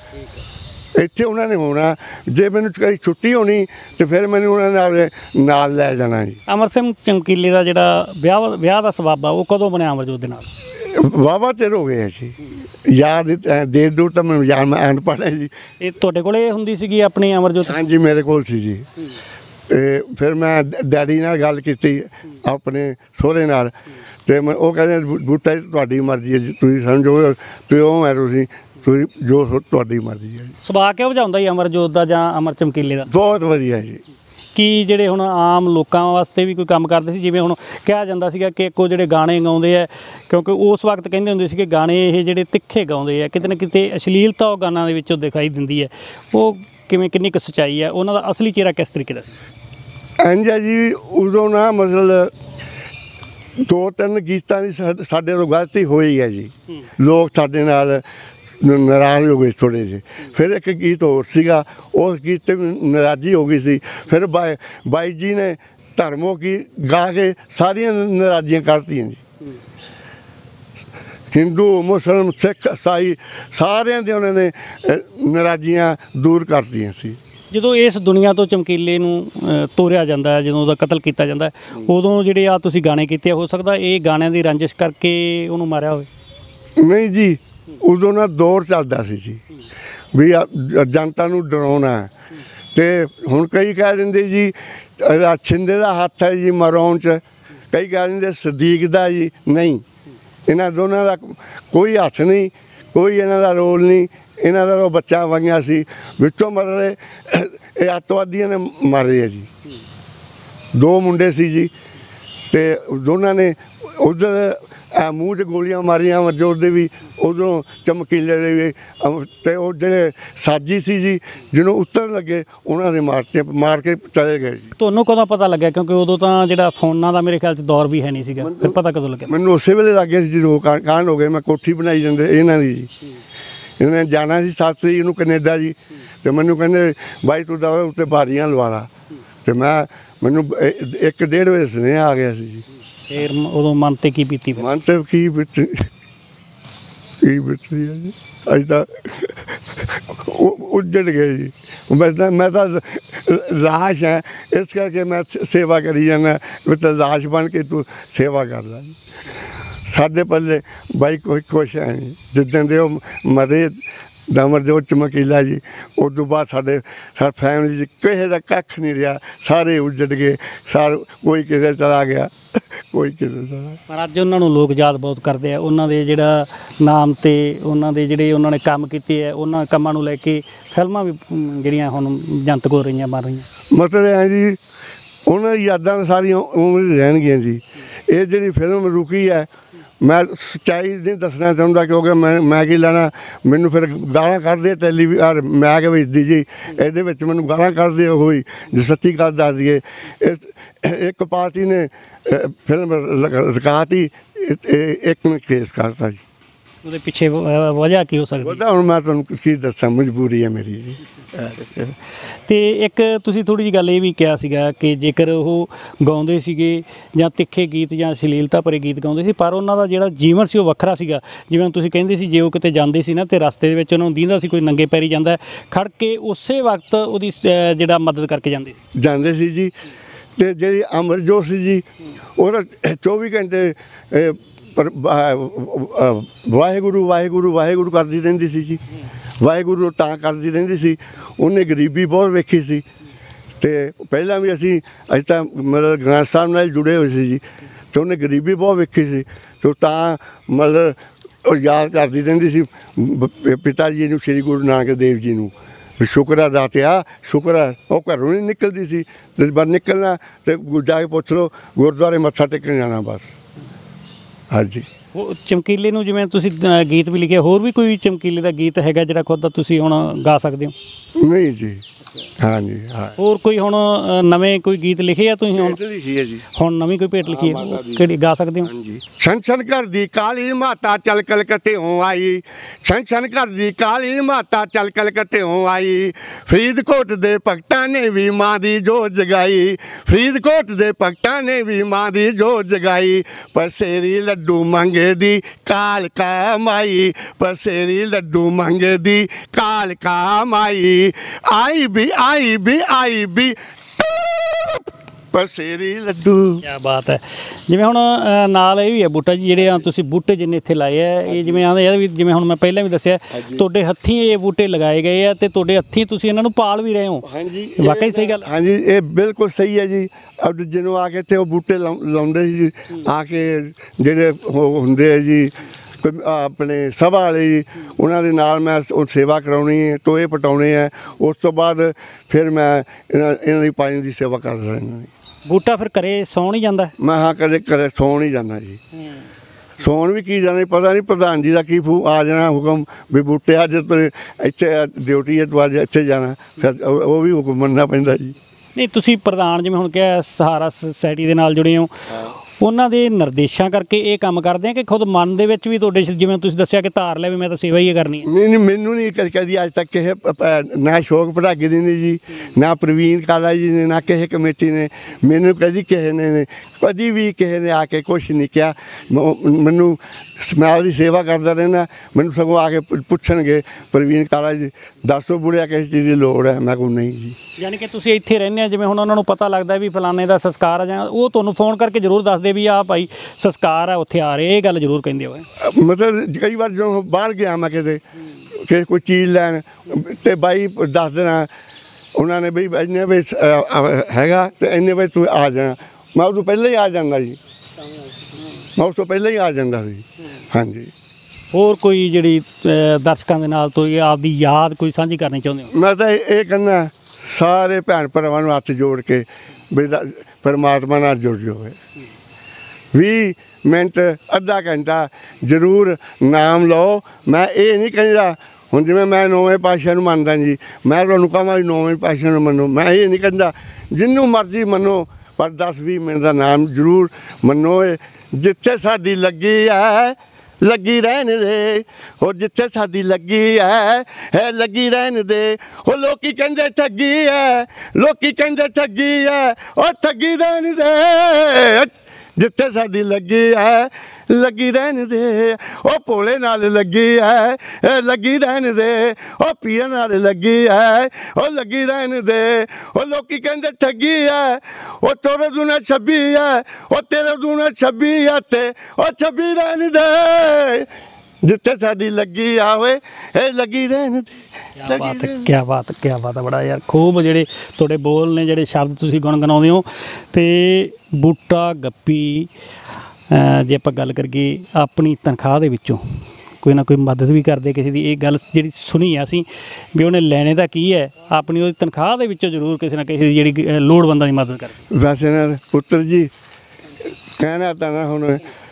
Speaker 2: ਇੱਥੇ ਉਹਨਾਂ ਨੇ ਹੋਣਾ, ਜੇ ਮੈਨੂੰ ਕਈ ਛੁੱਟੀ ਹੋਣੀ ਤੇ ਫਿਰ ਮੈਨੂੰ ਉਹਨਾਂ ਨਾਲ ਨਾਲ ਲੈ ਜਾਣਾ ਜੀ।
Speaker 1: ਅਮਰ ਸਿੰਘ ਚਮਕੀਲੇ ਦਾ ਜਿਹੜਾ ਵਿਆਹ ਵਿਆਹ ਦਾ ਸਬੱਬ ਆ ਉਹ ਕਦੋਂ ਬਣਿਆ ਅਮਰਜੋਤ ਦੇ ਨਾਲ?
Speaker 2: ਵਾਹਵਾ ਚਿਰ ਹੋ ਗਏ ਜੀ। ਯਾਦ ਦੇਰ ਦੂਰ ਤਾਂ ਮੈਨੂੰ ਯਾਦ, ਮੈਂ ਅਨਪੜ੍ਹ ਹੈ ਜੀ।
Speaker 1: ਇਹ ਤੁਹਾਡੇ ਕੋਲੇ ਹੁੰਦੀ ਸੀਗੀ ਆਪਣੀ ਅਮਰਜੋਤ?
Speaker 2: ਹਾਂਜੀ ਮੇਰੇ ਕੋਲ ਸੀ ਜੀ। ਤੇ ਫਿਰ ਮੈਂ ਡੈਡੀ ਨਾਲ ਗੱਲ ਕੀਤੀ ਆਪਣੇ ਸਹੁਰੇ ਨਾਲ, ਤੇ ਮੈਂ ਉਹ ਕਹਿੰਦੇ ਬੂਟਾ ਜੀ ਤੁਹਾਡੀ ਮਰਜ਼ੀ ਹੈ ਜੀ, ਤੁਸੀਂ ਸਮਝੋ ਪਿਓ ਹੈ, ਤੁਸੀਂ ਤੁਸੀਂ ਜੋ ਸੋ ਤੁਹਾਡੀ ਮਰਜ਼ੀ ਹੈ ਜੀ।
Speaker 1: ਸੁਭਾਅ ਕਿਹੋ ਜਿਹਾ ਹੁੰਦਾ ਜੀ ਅਮਰਜੋਤ ਦਾ ਜਾਂ ਅਮਰ ਚਮਕੀਲੇ ਦਾ?
Speaker 2: ਬਹੁਤ ਵਧੀਆ ਜੀ।
Speaker 1: ਕੀ ਜਿਹੜੇ ਹੁਣ ਆਮ ਲੋਕਾਂ ਵਾਸਤੇ ਵੀ ਕੋਈ ਕੰਮ ਕਰਦੇ ਸੀ? ਜਿਵੇਂ ਹੁਣ ਕਿਹਾ ਜਾਂਦਾ ਸੀਗਾ ਕਿ ਇੱਕੋ ਜਿਹੜੇ ਗਾਣੇ ਗਾਉਂਦੇ ਆ, ਕਿਉਂਕਿ ਉਸ ਵਕਤ ਕਹਿੰਦੇ ਹੁੰਦੇ ਸੀ ਕਿ ਗਾਣੇ ਇਹ ਜਿਹੜੇ ਤਿੱਖੇ ਗਾਉਂਦੇ ਆ, ਕਿਤੇ ਨਾ ਕਿਤੇ ਅਸ਼ਲੀਲਤਾ ਉਹ ਗਾਨਾਂ ਦੇ ਵਿੱਚੋਂ ਦਿਖਾਈ ਦਿੰਦੀ ਹੈ। ਉਹ ਕਿਵੇਂ, ਕਿੰਨੀ ਕੁ ਸੱਚਾਈ ਹੈ? ਉਹਨਾਂ ਦਾ ਅਸਲੀ ਚਿਹਰਾ ਕਿਸ ਤਰੀਕੇ ਦਾ ਸੀ?
Speaker 2: ਇੰਝ ਹੈ ਜੀ, ਉਦੋਂ ਨਾ ਮਤਲਬ ਦੋ ਤਿੰਨ ਗੀਤਾਂ ਦੀ ਸਾ- ਸਾਡੇ ਤੋਂ ਗਲਤੀ ਹੋਈ ਹੈ ਜੀ। ਲੋਕ ਸਾਡੇ ਨਾਲ ਨ- ਨਾਰਾਜ਼ ਹੋ ਗਏ ਥੋੜ੍ਹੇ ਜਿਹੇ। ਫਿਰ ਇੱਕ ਗੀਤ ਹੋਰ ਸੀਗਾ, ਉਸ ਗੀਤ 'ਤੇ ਵੀ ਨਾਰਾਜ਼ੀ ਹੋ ਗਈ ਸੀ। ਫਿਰ ਬਾਈ ਬਾਈ ਜੀ ਨੇ ਧਰਮੋ ਕੀ ਗਾ ਕੇ ਸਾਰੀਆਂ ਨਾਰਾਜ਼ੀਆਂ ਕੱਢਤੀਆਂ ਜੀ। ਹਿੰਦੂ ਮੁਸਲਮ ਸਿੱਖ ਈਸਾਈ ਸਾਰਿਆਂ ਦੇ ਉਹਨਾਂ ਨੇ ਅ, ਨਾਰਾਜ਼ੀਆਂ ਦੂਰ ਕਰਤੀਆਂ ਸੀ।
Speaker 1: ਜਦੋਂ ਇਸ ਦੁਨੀਆ ਤੋਂ ਚਮਕੀਲੇ ਨੂੰ ਅ, ਤੋਰਿਆ ਜਾਂਦਾ ਹੈ, ਜਦੋਂ ਉਹਦਾ ਕਤਲ ਕੀਤਾ ਜਾਂਦਾ ਹੈ, ਉਦੋਂ ਜਿਹੜੇ ਆ ਤੁਸੀਂ ਗਾਣੇ ਕੀਤੇ ਆ, ਹੋ ਸਕਦਾ ਇਹ ਗਾਣਿਆਂ ਦੀ ਰੰਜਿਸ਼ ਕਰਕੇ ਉਹਨੂੰ ਮਾਰਿਆ ਹੋਵੇ?
Speaker 2: ਨਹੀਂ ਜੀ, ਉਦੋਂ ਨਾ ਦੌਰ ਚੱਲਦਾ ਸੀ ਜੀ ਵੀ ਆ ਜਨਤਾ ਨੂੰ ਡਰਾਉਣਾ। ਤੇ ਹੁਣ ਕਈ ਕਹਿ ਦਿੰਦੇ ਜੀ ਇਹਦਾ ਛਿੰਦੇ ਦਾ ਹੱਥ ਹੈ ਜੀ ਮਰਾਉਣ 'ਚ, ਕਈ ਕਹਿ ਦਿੰਦੇ ਸਦੀਕ ਦਾ ਜੀ। ਨਹੀਂ, ਇਹਨਾਂ ਦੋਨਾਂ ਦਾ ਕੋਈ ਹੱਥ ਨਹੀਂ, ਕੋਈ ਇਹਨਾਂ ਦਾ ਰੋਲ ਨਹੀਂ। ਇਹਨਾਂ ਦਾ ਉਹ ਬੱਚਾ ਵਾਂਗਿਆ ਸੀ, ਵਿੱਚੋਂ ਮਰਲੇ ਇਹ ਅੱਤਵਾਦੀਆਂ ਨੇ ਮਾਰੇ ਆ ਜੀ। ਦੋ ਮੁੰਡੇ ਸੀ ਜੀ, ਤੇ ਦੋਨਾਂ ਨੇ ਉਧਰ ਮੂੰਹ 'ਚ ਗੋਲੀਆਂ ਮਾਰੀਆਂ ਅਮਰਜੋਤ ਦੇ ਵੀ, ਉਧਰੋਂ ਚਮਕੀਲੇ ਦੇ ਵੀ। ਅਮ- ਤੇ ਉਹ ਜਿਹੜੇ ਸਾਜੀ ਸੀ ਜੀ, ਜਿਹਨੂੰ ਉਤਰਨ ਲੱਗੇ ਉਹਨਾਂ ਦੇ ਮਾਰ ਕੇ ਮਾਰ ਕੇ ਚਲੇ ਗਏ ਜੀ।
Speaker 1: ਤੁਹਾਨੂੰ ਕਦੋਂ ਪਤਾ ਲੱਗਿਆ? ਕਿਉਂਕਿ ਉਦੋਂ ਤਾਂ ਜਿਹੜਾ ਫੋਨਾਂ ਦਾ ਮੇਰੇ ਖਿਆਲ 'ਚ ਦੌਰ ਵੀ ਹੈ ਨਹੀਂ ਸੀਗਾ। ਫਿਰ ਪਤਾ ਕਦੋਂ ਲੱਗਿਆ?
Speaker 2: ਮੈਨੂੰ ਉਸੇ ਵੇਲੇ ਲੱਗ ਗਿਆ ਸੀ ਜਦੋਂ ਕਾ- ਕਾਂਡ ਹੋ ਗਏ। ਮੈਂ ਕੋਠੀ ਬਣਾਈ ਜਾਂਦੇ ਇਹਨਾਂ ਦੀ ਜੀ, ਇਹਨਾਂ ਨੇ ਜਾਣਾ ਸੀ ਸੱਤ ਤਰੀਕ ਨੂੰ ਕੈਨੇਡਾ ਜੀ। ਤੇ ਮੈਨੂੰ ਕਹਿੰਦੇ ਬਾਈ ਤੂੰ ਦਵਾ ਉੱਤੇ ਬਾਰੀਆਂ ਲਵਾ ਲਾ। ਤੇ ਮੈਂ ਮੈਨੂੰ ਇ- ਇੱਕ ਡੇਢ ਵਜੇ ਸੁਨੇਹਾ ਆ ਗਿਆ ਸੀ ਜੀ।
Speaker 1: ਫਿਰ ਮ- ਉਦੋਂ ਮਨ ਤੇ ਕੀ ਬੀਤੀ ਫਿਰ?
Speaker 2: ਮਨ ਤੇ ਕੀ ਵਿੱਚ ਕੀ ਬੀਤੀ ਹੈ ਜੀ। ਅੱਜ ਤਾਂ ਉ- ਉੱਜੜ ਗਏ ਜੀ। ਮੈਂ ਤਾਂ ਮੈਂ ਤਾਂ ਲਾਸ਼ ਹੈ, ਇਸ ਕਰਕੇ ਮੈਂ ਸ- ਸੇਵਾ ਕਰੀ ਜਾਂਦਾ ਵੀ ਤਾਂ ਲਾਸ਼ ਬਣ ਕੇ ਤੂੰ ਸੇਵਾ ਕਰ ਲੈ। ਸਾਡੇ ਪੱਲੇ ਬਾਈ ਕੋਈ ਕੁਛ ਹੈ ਨਹੀਂ। ਜਿੱਦਣ ਦੇ ਉਹ ਮਰੇ ਅਮਰਜੋਤ ਚਮਕੀਲਾ ਜੀ, ਉਸ ਤੋਂ ਬਾਅਦ ਸਾਡੇ ਸਾਡੀ ਫੈਮਿਲੀ 'ਚ ਕਿਸੇ ਦਾ ਕੱਖ ਨਹੀਂ ਰਿਹਾ। ਸਾਰੇ ਉੱਜੜ ਗਏ, ਸਾਰੇ ਕੋਈ ਕਿਸੇ ਚਲਾ ਗਿਆ, ਕੋਈ ਕਿਸੇ ਚਲਾ।
Speaker 1: ਪਰ ਅੱਜ ਉਹਨਾਂ ਨੂੰ ਲੋਕ ਯਾਦ ਬਹੁਤ ਕਰਦੇ ਆ। ਉਹਨਾਂ ਦੇ ਜਿਹੜਾ ਨਾਮ ਤੇ ਉਹਨਾਂ ਦੇ ਜਿਹੜੇ ਉਹਨਾਂ ਨੇ ਕੰਮ ਕੀਤੇ ਆ, ਉਹਨਾਂ ਕੰਮਾਂ ਨੂੰ ਲੈ ਕੇ ਫਿਲਮਾਂ ਵੀ ਅਮ, ਜਿਹੜੀਆਂ ਹੁਣ ਜਨਤਕ ਹੋ ਰਹੀਆਂ, ਬਣ ਰਹੀਆਂ।
Speaker 2: ਮਤਲਬ ਹੈ ਜੀ, ਉਹਨਾਂ ਦੀ ਯਾਦਾਂ ਸਾਰੀਆਂ ਉਮਰ ਹੀ ਰਹਿਣਗੀਆਂ ਜੀ। ਇਹ ਜਿਹੜੀ ਫਿਲਮ ਰੁਕੀ ਹੈ, ਮੈਂ ਸੱਚਾਈ ਨਹੀਂ ਦੱਸਣਾ ਚਾਹੁੰਦਾ ਕਿਉਂਕਿ ਮੈਂ ਮੈਂ ਕੀ ਲੈਣਾ, ਮੈਨੂੰ ਫਿਰ ਗਾਲਾਂ ਕੱਢਦੇ ਟੈਲੀਵੀ ਮੈਗ ਵੇਚਦੀ ਜੀ, ਇਹਦੇ ਵਿੱਚ ਮੈਨੂੰ ਗਾਲਾਂ ਕੱਢਦੇ ਹੋਈ ਜੇ ਸੱਚੀ ਗੱਲ ਦੱਸ ਦਈਏ। ਇਸ ਇੱਕ ਪਾਰਟੀ ਨੇ ਅ, ਫਿਲਮ ਰਕਾਤੀ, ਇੱਕ ਨੇ ਕੇਸ ਕਰਤਾ ਜੀ।
Speaker 1: ਉਹਦੇ ਪਿੱਛੇ ਵ- ਵਜ੍ਹਾ ਕੀ ਹੋ ਸਕਦੀ?
Speaker 2: ਉਹਦਾ ਹੁਣ ਮੈਂ ਤੁਹਾਨੂੰ ਕੀ ਦੱਸਾਂ, ਮਜਬੂਰੀ ਹੈ ਮੇਰੀ ਜੀ।
Speaker 1: ਤੇ ਇੱਕ ਤੁਸੀਂ ਥੋੜੀ ਜਿਹੀ ਗੱਲ ਇਹ ਵੀ ਕਿਹਾ ਸੀਗਾ ਕਿ ਜੇਕਰ ਉਹ ਗਾਉਂਦੇ ਸੀਗੇ ਜਾਂ ਤਿੱਖੇ ਗੀਤ ਜਾਂ ਅਸ਼ਲੀਲਤਾ ਭਰੇ ਗੀਤ ਗਾਉਂਦੇ ਸੀ, ਪਰ ਉਹਨਾਂ ਦਾ ਜਿਹੜਾ ਜੀਵਨ ਸੀ ਉਹ ਵੱਖਰਾ ਸੀਗਾ। ਜਿਵੇਂ ਤੁਸੀਂ ਕਹਿੰਦੇ ਸੀ ਜੇ ਉਹ ਕਿਤੇ ਜਾਂਦੇ ਸੀ ਨਾ ਤੇ ਰਸਤੇ ਦੇ ਵਿੱਚ ਉਹਨਾਂ ਨੂੰ ਦੀਂਦਾ ਸੀ ਕੋਈ ਨੰਗੇ ਪੈਰੀ ਜਾਂਦਾ, ਖੜ ਕੇ ਉਸੇ ਵਕਤ ਉਹਦੀ ਅ, ਜਿਹੜਾ ਮਦਦ ਕਰਕੇ ਜਾਂਦੇ ਸੀ
Speaker 2: ਜਾਂਦੇ ਸੀ ਜੀ। ਅਤੇ ਜਿਹੜੀ ਅਮਰਜੋਤ ਸੀ ਜੀ, ਉਹਦਾ ਚੌਵੀ ਘੰਟੇ ਅ, ਪਰ ਵਾ- ਵਾਹਿਗੁਰੂ ਵਾਹਿਗੁਰੂ ਵਾਹਿਗੁਰੂ ਕਰਦੀ ਰਹਿੰਦੀ ਸੀ ਜੀ। ਵਾਹਿਗੁਰੂ ਤਾਂ ਕਰਦੀ ਰਹਿੰਦੀ ਸੀ, ਉਹਨੇ ਗਰੀਬੀ ਬਹੁਤ ਵੇਖੀ ਸੀ। ਅਤੇ ਪਹਿਲਾਂ ਵੀ ਅਸੀਂ ਅਸੀਂ ਤਾਂ ਮਤਲਬ ਗ੍ਰੰਥ ਸਾਹਿਬ ਨਾਲ ਜੁੜੇ ਹੋਏ ਸੀ ਜੀ, ਅਤੇ ਉਹਨੇ ਗਰੀਬੀ ਬਹੁਤ ਵੇਖੀ ਸੀ, ਅਤੇ ਤਾਂ ਮਤਲਬ ਉਹ ਯਾਦ ਕਰਦੀ ਰਹਿੰਦੀ ਸੀ ਬ- ਪਿਤਾ ਜੀ ਨੂੰ, ਸ੍ਰੀ ਗੁਰੂ ਨਾਨਕ ਦੇਵ ਜੀ ਨੂੰ, ਵੀ ਸ਼ੁਕਰ ਆ ਦਾਤਿਆ, ਸ਼ੁਕਰ ਆ। ਉਹ ਘਰੋਂ ਨਹੀਂ ਨਿਕਲਦੀ ਸੀ, ਜਿਸ ਵਾਰ ਨਿਕਲਣਾ ਅਤੇ ਜਾ ਕੇ ਪੁੱਛ ਲਓ ਗੁਰਦੁਆਰੇ ਮੱਥਾ ਟੇਕਣ ਜਾਣਾ ਬਸ। ਹਾਂਜੀ।
Speaker 1: ਉਹ ਚਮਕੀਲੇ ਨੂੰ ਜਿਵੇਂ ਤੁਸੀਂ ਅ, ਗੀਤ ਵੀ ਲਿਖਿਆ, ਹੋਰ ਵੀ ਕੋਈ ਚਮਕੀਲੇ ਦਾ ਗੀਤ ਹੈਗਾ ਜਿਹੜਾ ਖੁਦ ਦਾ ਤੁਸੀਂ ਹੁਣ ਗਾ ਸਕਦੇ ਹੋ?
Speaker 2: ਨਹੀਂ ਜੀ। ਹਾਂਜੀ ਹਾਂ।
Speaker 1: ਹੋਰ ਕੋਈ ਹੁਣ ਅ, ਨਵੇਂ ਕੋਈ ਗੀਤ ਲਿਖੇ ਆ ਤੁਸੀਂ ਹੁਣ?
Speaker 2: ਭੇਟ ਲਿਖੀ ਹੈ ਜੀ।
Speaker 1: ਹੁਣ ਨਵੀਂ ਕੋਈ ਭੇਟ ਲਿਖੀ ਹੈ,
Speaker 2: ਮਾਤਾ ਦੀ।
Speaker 1: ਕਿਹੜੀ ਗਾ ਸਕਦੇ ਹੋ?
Speaker 2: ਹਾਂਜੀ। ਛੰਛਨ ਕਰਦੀ ਕਾਲੀ ਮਾਤਾ ਚਲ ਕਲਕੱਤਿਓਂ ਆਈ, ਛੰਛਨ ਕਰਦੀ ਕਾਲੀ ਮਾਤਾ ਚਲ ਕਲਕੱਤਿਓਂ ਆਈ, ਫਰੀਦਕੋਟ ਦੇ ਭਗਤਾਂ ਨੇ ਵੀ ਮਾਂ ਦੀ ਜੋਤ ਜਗਾਈ, ਫਰੀਦਕੋਟ ਦੇ ਭਗਤਾਂ ਨੇ ਵੀ ਮਾਂ ਦੀ ਜੋਤ ਜਗਾਈ, ਪਸੇਰੀ ਲੱਡੂ ਮੰਗਦੀ ਕਾਲਕਾ ਮਾਈ, ਪਸੇਰੀ ਲੱਡੂ ਮੰਗਦੀ ਕਾਲਕਾ ਮਾਈ, ਆਈ ਵੀ ਆਈ ਵੀ ਆਈ ਵੀ ਪਸੇਰੀ ਲੱਡੂ।
Speaker 1: ਕਿਆ ਬਾਤ ਹੈ। ਜਿਵੇਂ ਹੁਣ ਅ, ਨਾਲ ਇਹ ਵੀ ਹੈ ਬੂਟਾ ਜੀ, ਜਿਹੜੇ ਆ ਤੁਸੀਂ ਬੂਟੇ ਜਿੰਨੇ ਇੱਥੇ ਲਾਏ ਆ, ਇਹ ਜਿਵੇਂ ਆਂਦੇ ਆ ਵੀ, ਜਿਵੇਂ ਹੁਣ ਮੈਂ ਪਹਿਲਾਂ ਵੀ ਦੱਸਿਆ ਤੁਹਾਡੇ ਹੱਥੀਂ ਇਹ ਬੂਟੇ ਲਗਾਏ ਗਏ ਆ ਤੇ ਤੁਹਾਡੇ ਹੱਥੀਂ ਤੁਸੀਂ ਇਹਨਾਂ ਨੂੰ ਪਾਲ ਵੀ ਰਹੇ ਹੋ।
Speaker 2: ਹਾਂਜੀ,
Speaker 1: ਵਾਕਈ ਸਹੀ ਗੱਲ?
Speaker 2: ਹਾਂਜੀ, ਇਹ ਬਿਲਕੁਲ ਸਹੀ ਹੈ ਜੀ। ਅਬ ਜਿਹਨੂੰ ਆ ਕੇ ਇੱਥੇ ਉਹ ਬੂਟੇ ਲਾਉ- ਲਾਉਂਦੇ ਸੀ ਜੀ, ਆ ਕੇ ਜਿਹੜੇ ਉਹ ਹੁੰਦੇ ਆ ਜੀ ਕੋਈ ਆਪਣੇ ਸਭਾ ਵਾਲੇ ਜੀ, ਉਹਨਾਂ ਦੇ ਨਾਲ ਮੈਂ ਉਹ ਸੇਵਾ ਕਰਾਉਣੀ ਹੈ, ਟੋਏ ਪਟਾਉਣੇ ਹੈ। ਉਸ ਤੋਂ ਬਾਅਦ ਫਿਰ ਮੈਂ ਇਹਨਾਂ ਇਹਨਾਂ ਦੀ ਪਾਣੀ ਦੀ ਸੇਵਾ ਕਰ ਰਿਹਾ ਜੀ।
Speaker 1: ਬੂਟਾ ਫਿਰ ਘਰੇ ਸੌਂ ਨਹੀਂ ਜਾਂਦਾ?
Speaker 2: ਮੈਂ ਹਾਂ ਕਦੇ ਕਦੇ ਸੌਣ ਹੀ ਜਾਂਦਾ ਜੀ। ਸੌਣ ਵੀ ਕੀ ਜਾਣਾ, ਪਤਾ ਨਹੀਂ ਪ੍ਰਧਾਨ ਜੀ ਦਾ ਕੀ ਫੂ ਆ ਜਾਣਾ ਹੁਕਮ ਵੀ ਬੂਟੇ ਅੱਜ ਤੇ ਇੱਥੇ ਡਿਊਟੀ ਹੈ, ਤੂੰ ਅੱਜ ਇੱਥੇ ਜਾਣਾ, ਫਿਰ ਉਹ ਉਹ ਵੀ ਹੁਕਮ ਮੰਨਣਾ ਪੈਂਦਾ ਜੀ।
Speaker 1: ਨਹੀਂ, ਤੁਸੀਂ ਪ੍ਰਧਾਨ ਜਿਵੇਂ ਹੁਣ ਕਿਹਾ ਸਹਾਰਾ ਸੁਸਾਇਟੀ ਦੇ ਨਾਲ ਜੁੜੇ ਹੋ, ਉਹਨਾਂ ਦੇ ਨਿਰਦੇਸ਼ਾਂ ਕਰਕੇ ਇਹ ਕੰਮ ਕਰਦੇ ਆ ਕਿ ਖੁਦ ਮਨ ਦੇ ਵਿੱਚ ਵੀ ਤੁਹਾਡੇ ਜਿਵੇਂ ਤੁਸੀਂ ਦੱਸਿਆ ਕਿ ਧਾਰ ਲੈ ਵੀ ਮੈਂ ਤਾਂ ਸੇਵਾ ਹੀ ਕਰਨੀ ਹੈ?
Speaker 2: ਨਹੀਂ ਨਹੀਂ, ਮੈਨੂੰ ਨਹੀਂ ਕਦੇ ਕਦੀ ਅੱਜ ਤੱਕ ਕਿਸੇ ਪ- ਪ- ਨਾ ਸ਼ੌਕ ਪੜਾਗੇ ਦੀ ਨੇ ਜੀ, ਨਾ ਪ੍ਰਵੀਨ ਕਾਲਾ ਜੀ ਨੇ, ਨਾ ਕਿਸੇ ਕਮੇਟੀ ਨੇ ਮੈਨੂੰ ਕਦੀ ਕਿਸੇ ਨੇ ਨੇ ਕਦੀ ਵੀ ਕਿਸੇ ਨੇ ਆ ਕੇ ਕੁਛ ਨਹੀਂ ਕਿਹਾ। ਮ- ਮੈਨੂੰ ਮੈਂ ਉਹਦੀ ਸੇਵਾ ਕਰਦਾ ਰਹਿੰਦਾ, ਮੈਨੂੰ ਸਗੋਂ ਆ ਕੇ ਪੁ- ਪੁੱਛਣਗੇ ਪ੍ਰਵੀਨ ਕਾਲਾ ਜੀ ਦੱਸੋ ਬੁੜਿਆ ਕਿਸੇ ਚੀਜ਼ ਦੀ ਲੋੜ ਹੈ, ਮੈਂ ਕੋਈ ਨਹੀਂ ਜੀ।
Speaker 1: ਯਾਨੀ ਕਿ ਤੁਸੀਂ ਇੱਥੇ ਰਹਿੰਦੇ ਆ, ਜਿਵੇਂ ਹੁਣ ਉਹਨਾਂ ਨੂੰ ਪਤਾ ਲੱਗਦਾ ਵੀ ਫਲਾਣੇ ਦਾ ਸੰਸਕਾਰ ਆ ਜਾਂ ਉਹ ਤੁਹਾਨੂੰ ਫੋਨ ਕਰਕੇ ਜ਼ਰੂਰ ਦੱਸਦੇ ਵੀ ਆਹ ਭਾਈ ਸੰਸਕਾਰ ਆ ਉੱਥੇ ਆ ਰਹੇ, ਇਹ ਗੱਲ ਜ਼ਰੂਰ ਕਹਿੰਦੇ ਹੋਏ?
Speaker 2: ਅ, ਮਤਲਬ ਕਈ ਵਾਰ ਜਦੋਂ ਬਾਹਰ ਗਿਆ ਮੈਂ ਕਿਤੇ ਕਿ ਕੋਈ ਚੀਜ਼ ਲੈਣ ਤੇ ਬਾਈ ਦੱਸ ਦੇਣਾ ਉਹਨਾਂ ਨੇ ਬਈ ਇੰਨੇ ਵਜੇ ਅ, ਅ, ਹੈਗਾ ਤੇ ਇੰਨੇ ਵਜੇ ਤੂੰ ਆ ਜਾਣਾ, ਮੈਂ ਉਦੋਂ ਪਹਿਲਾਂ ਹੀ ਆ ਜਾਂਦਾ ਜੀ, ਮੈਂ ਉਸ ਤੋਂ ਪਹਿਲਾਂ ਹੀ ਆ ਜਾਂਦਾ ਸੀ। ਹਾਂਜੀ।
Speaker 1: ਹੋਰ ਕੋਈ ਜਿਹੜੀ ਅ, ਦਰਸ਼ਕਾਂ ਦੇ ਨਾਲ ਤੁਸੀਂ ਆਪਦੀ ਯਾਦ ਕੋਈ ਸਾਂਝੀ ਕਰਨੀ ਚਾਹੁੰਦੇ ਹੋ?
Speaker 2: ਮੈਂ ਤਾਂ ਇਹ ਇਹ ਕਹਿੰਦਾ ਸਾਰੇ ਭੈਣ ਭਰਾਵਾਂ ਨੂੰ ਹੱਥ ਜੋੜ ਕੇ ਵੀ ਰ- ਪਰਮਾਤਮਾ ਨਾਲ ਜੁੜ ਜਾਓ। ਵੀਹ ਮਿੰਟ ਅੱਧਾ ਘੰਟਾ ਜ਼ਰੂਰ ਨਾਮ ਲਓ। ਮੈਂ ਇਹ ਨਹੀਂ ਕਹਿੰਦਾ ਹੁਣ ਜਿਵੇਂ ਮੈਂ ਨੌਵੇਂ ਪਾਤਸ਼ਾਹ ਨੂੰ ਮੰਨਦਾ ਜੀ, ਮੈਂ ਤੁਹਾਨੂੰ ਕਹਾਂ ਵੀ ਨੌਵੇਂ ਪਾਤਸ਼ਾਹ ਨੂੰ ਮੰਨੋ, ਮੈਂ ਇਹ ਨਹੀਂ ਕਹਿੰਦਾ ਜਿਹਨੂੰ ਮਰਜ਼ੀ ਮੰਨੋ, ਪਰ ਦਸ ਵੀਹ ਮਿੰਟ ਦਾ ਨਾਮ ਜ਼ਰੂਰ ਮੰਨੋ। ਇਹ ਜਿੱਥੇ ਸਾਡੀ ਲੱਗੀ ਹੈ ਲੱਗੀ ਰਹਿਣ ਦੇ, ਉਹ ਜਿੱਥੇ ਸਾਡੀ ਲੱਗੀ ਹੈ ਹੈ ਲੱਗੀ ਰਹਿਣ ਦੇ। ਉਹ ਲੋਕੀ ਕਹਿੰਦੇ ਠੱਗੀ ਹੈ, ਲੋਕੀ ਕਹਿੰਦੇ ਠੱਗੀ ਹੈ, ਉਹ ਠੱਗੀ ਰਹਿਣ ਦੇ। ਜਿੱਥੇ ਸਾਡੀ ਲੱਗੀ ਹੈ ਲੱਗੀ ਰਹਿਣ ਦੇ, ਉਹ ਭੋਲੇ ਨਾਲ ਲੱਗੀ ਹੈ ਇਹ ਲੱਗੀ ਰਹਿਣ ਦੇ, ਉਹ ਪੀਰ ਨਾਲ ਲੱਗੀ ਹੈ ਉਹ ਲੱਗੀ ਰਹਿਣ ਦੇ। ਉਹ ਲੋਕੀ ਕਹਿੰਦੇ ਠੱਗੀ ਹੈ, ਉਹ ਤੇਰੇ ਦੂਣਾ ਛੱਬੀ ਹੈ, ਉਹ ਤੇਰੇ ਦੂਣਾ ਛੱਬੀ ਹੈ ਤੇ ਉਹ ਛੱਬੀ ਰਹਿਣ ਦੇ। ਜਿੱਥੇ ਸਾਡੀ ਲੱਗੀ ਆਵੇ ਇਹ ਲੱਗੀ ਰਹਿਣ ਦੇ।
Speaker 1: ਕਿਆ ਬਾਤ ਹੈ, ਕਿਆ ਬਾਤ ਹੈ, ਕਿਆ ਬਾਤ ਹੈ। ਬੜਾ ਯਾਰ ਖੂਬ ਜਿਹੜੇ ਤੁਹਾਡੇ ਬੋਲ ਨੇ, ਜਿਹੜੇ ਸ਼ਬਦ ਤੁਸੀਂ ਗੁਣਗੁਣਾਉਂਦੇ ਹੋ। ਤੇ ਬੂਟਾ ਗੱਪੀ ਅ, ਜੇ ਆਪਾਂ ਗੱਲ ਕਰੀਏ ਆਪਣੀ ਤਨਖਾਹ ਦੇ ਵਿੱਚੋਂ ਕੋਈ ਨਾ ਕੋਈ ਮਦਦ ਵੀ ਕਰਦੇ ਕਿਸੇ ਦੀ, ਇਹ ਗੱਲ ਜਿਹੜੀ ਸੁਣੀ ਆ ਅਸੀਂ ਵੀ ਉਹਨੇ ਲੈਣੇ ਦਾ ਕੀ ਹੈ, ਆਪਣੀ ਉਹਦੀ ਤਨਖਾਹ ਦੇ ਵਿੱਚੋਂ ਜ਼ਰੂਰ ਕਿਸੇ ਨਾ ਕਿਸੇ ਦੀ ਜਿਹੜੀ ਅ, ਲੋੜਵੰਦਾਂ ਦੀ ਮਦਦ ਕਰਦੇ।
Speaker 2: ਵੈਸੇ ਨਾ ਪੁੱਤਰ ਜੀ ਕਹਿਣਾ ਤਾਂ ਨਾ ਹੁਣ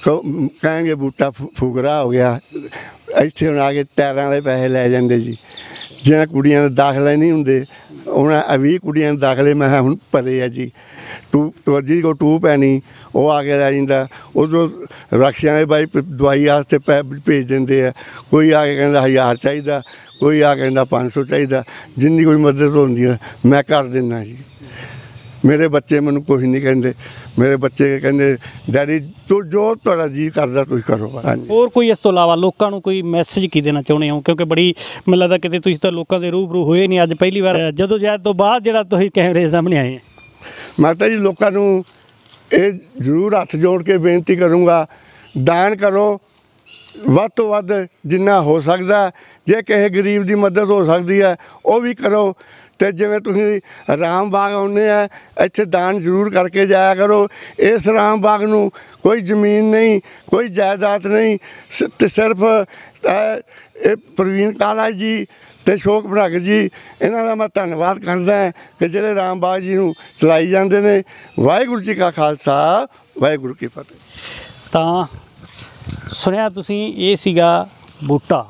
Speaker 2: कहेंगे बूटा फुकरा हो गया, ਇੱਥੇ ਹੁਣ ਆ ਕੇ ਟਾਇਰਾਂ ਦੇ ਪੈਸੇ ਲੈ ਜਾਂਦੇ ਜੀ। ਜਿਹਨਾਂ ਕੁੜੀਆਂ ਦੇ ਦਾਖਲੇ ਨਹੀਂ ਹੁੰਦੇ ਉਹਨਾਂ ਵੀਹ ਕੁੜੀਆਂ ਦੇ ਦਾਖਲੇ ਮੈਂ ਹੁਣ ਭਰੇ ਆ ਜੀ। ਟੂ ਜਿਹਦੇ ਕੋਲ ਟੂ ਪੈਣੀ ਉਹ ਆ ਕੇ ਲੈ ਜਾਂਦਾ। ਉਦੋਂ ਰਕਸ਼ਿਆਂ ਦੇ ਬਾਈ ਦਵਾਈ ਵਾਸਤੇ ਪੈ ਭੇਜ ਦਿੰਦੇ ਆ। ਕੋਈ ਆ ਕੇ ਕਹਿੰਦਾ ਹਜ਼ਾਰ ਚਾਹੀਦਾ, ਕੋਈ ਆ ਕੇ ਕਹਿੰਦਾ ਪੰਜ ਸੌ ਚਾਹੀਦਾ। ਜਿੰਨੀ ਕੋਈ ਮਦਦ ਹੁੰਦੀ ਹੈ ਮੈਂ ਕਰ ਦਿੰਦਾ ਜੀ। ਮੇਰੇ ਬੱਚੇ ਮੈਨੂੰ ਕੁਛ ਨਹੀਂ ਕਹਿੰਦੇ। ਮੇਰੇ ਬੱਚੇ ਕਹਿੰਦੇ ਡੈਡੀ ਤੂੰ ਜੋ ਤੁਹਾਡਾ ਜੀ ਕਰਦਾ ਤੁਸੀਂ ਕਰੋ। ਹਾਂਜੀ,
Speaker 1: ਹੋਰ ਕੋਈ ਇਸ ਤੋਂ ਇਲਾਵਾ ਲੋਕਾਂ ਨੂੰ ਕੋਈ ਮੈਸੇਜ ਕੀ ਦੇਣਾ ਚਾਹੁੰਦੇ ਹੋ? ਕਿਉਂਕਿ ਬੜੀ ਮੈਨੂੰ ਲੱਗਦਾ ਕਿਤੇ ਤੁਸੀਂ ਤਾਂ ਲੋਕਾਂ ਦੇ ਰੂਬਰੂ ਹੋਏ ਨਹੀਂ, ਅੱਜ ਪਹਿਲੀ ਵਾਰ ਜਦੋਂ ਜਦ ਤੋਂ ਬਾਅਦ ਜਿਹੜਾ ਤੁਸੀਂ ਕੈਮਰੇ ਸਾਹਮਣੇ ਆਏ।
Speaker 2: ਮੈਂ ਤਾਂ ਜੀ ਲੋਕਾਂ ਨੂੰ ਇਹ ਜ਼ਰੂਰ ਹੱਥ ਜੋੜ ਕੇ ਬੇਨਤੀ ਕਰੂੰਗਾ, ਦਾਨ ਕਰੋ ਵੱਧ ਤੋਂ ਵੱਧ ਜਿੰਨਾ ਹੋ ਸਕਦਾ। ਜੇ ਕਿਸੇ ਗਰੀਬ ਦੀ ਮਦਦ ਹੋ ਸਕਦੀ ਹੈ ਉਹ ਵੀ ਕਰੋ। ਅਤੇ ਜਿਵੇਂ ਤੁਸੀਂ ਰਾਮ ਬਾਗ ਆਉਂਦੇ ਆ ਇੱਥੇ ਦਾਨ ਜ਼ਰੂਰ ਕਰਕੇ ਜਾਇਆ ਕਰੋ। ਇਸ ਰਾਮ ਬਾਗ ਨੂੰ ਕੋਈ ਜ਼ਮੀਨ ਨਹੀਂ, ਕੋਈ ਜਾਇਦਾਦ ਨਹੀਂ, ਅਤੇ ਸਿਰਫ ਇਹ ਪ੍ਰਵੀਨ ਕਾਲਾ ਜੀ ਅਤੇ ਅਸ਼ੋਕ ਭੜਕ ਜੀ ਇਹਨਾਂ ਦਾ ਮੈਂ ਧੰਨਵਾਦ ਕਰਦਾ ਕਿ ਜਿਹੜੇ ਰਾਮ ਬਾਗ ਜੀ ਨੂੰ ਚਲਾਈ ਜਾਂਦੇ ਨੇ। ਵਾਹਿਗੁਰੂ ਜੀ ਕਾ ਖਾਲਸਾ, ਵਾਹਿਗੁਰੂ ਕੀ ਫਤਿਹ।
Speaker 1: ਤਾਂ ਸੁਣਿਆ ਤੁਸੀਂ, ਇਹ ਸੀਗਾ ਬੂਟਾ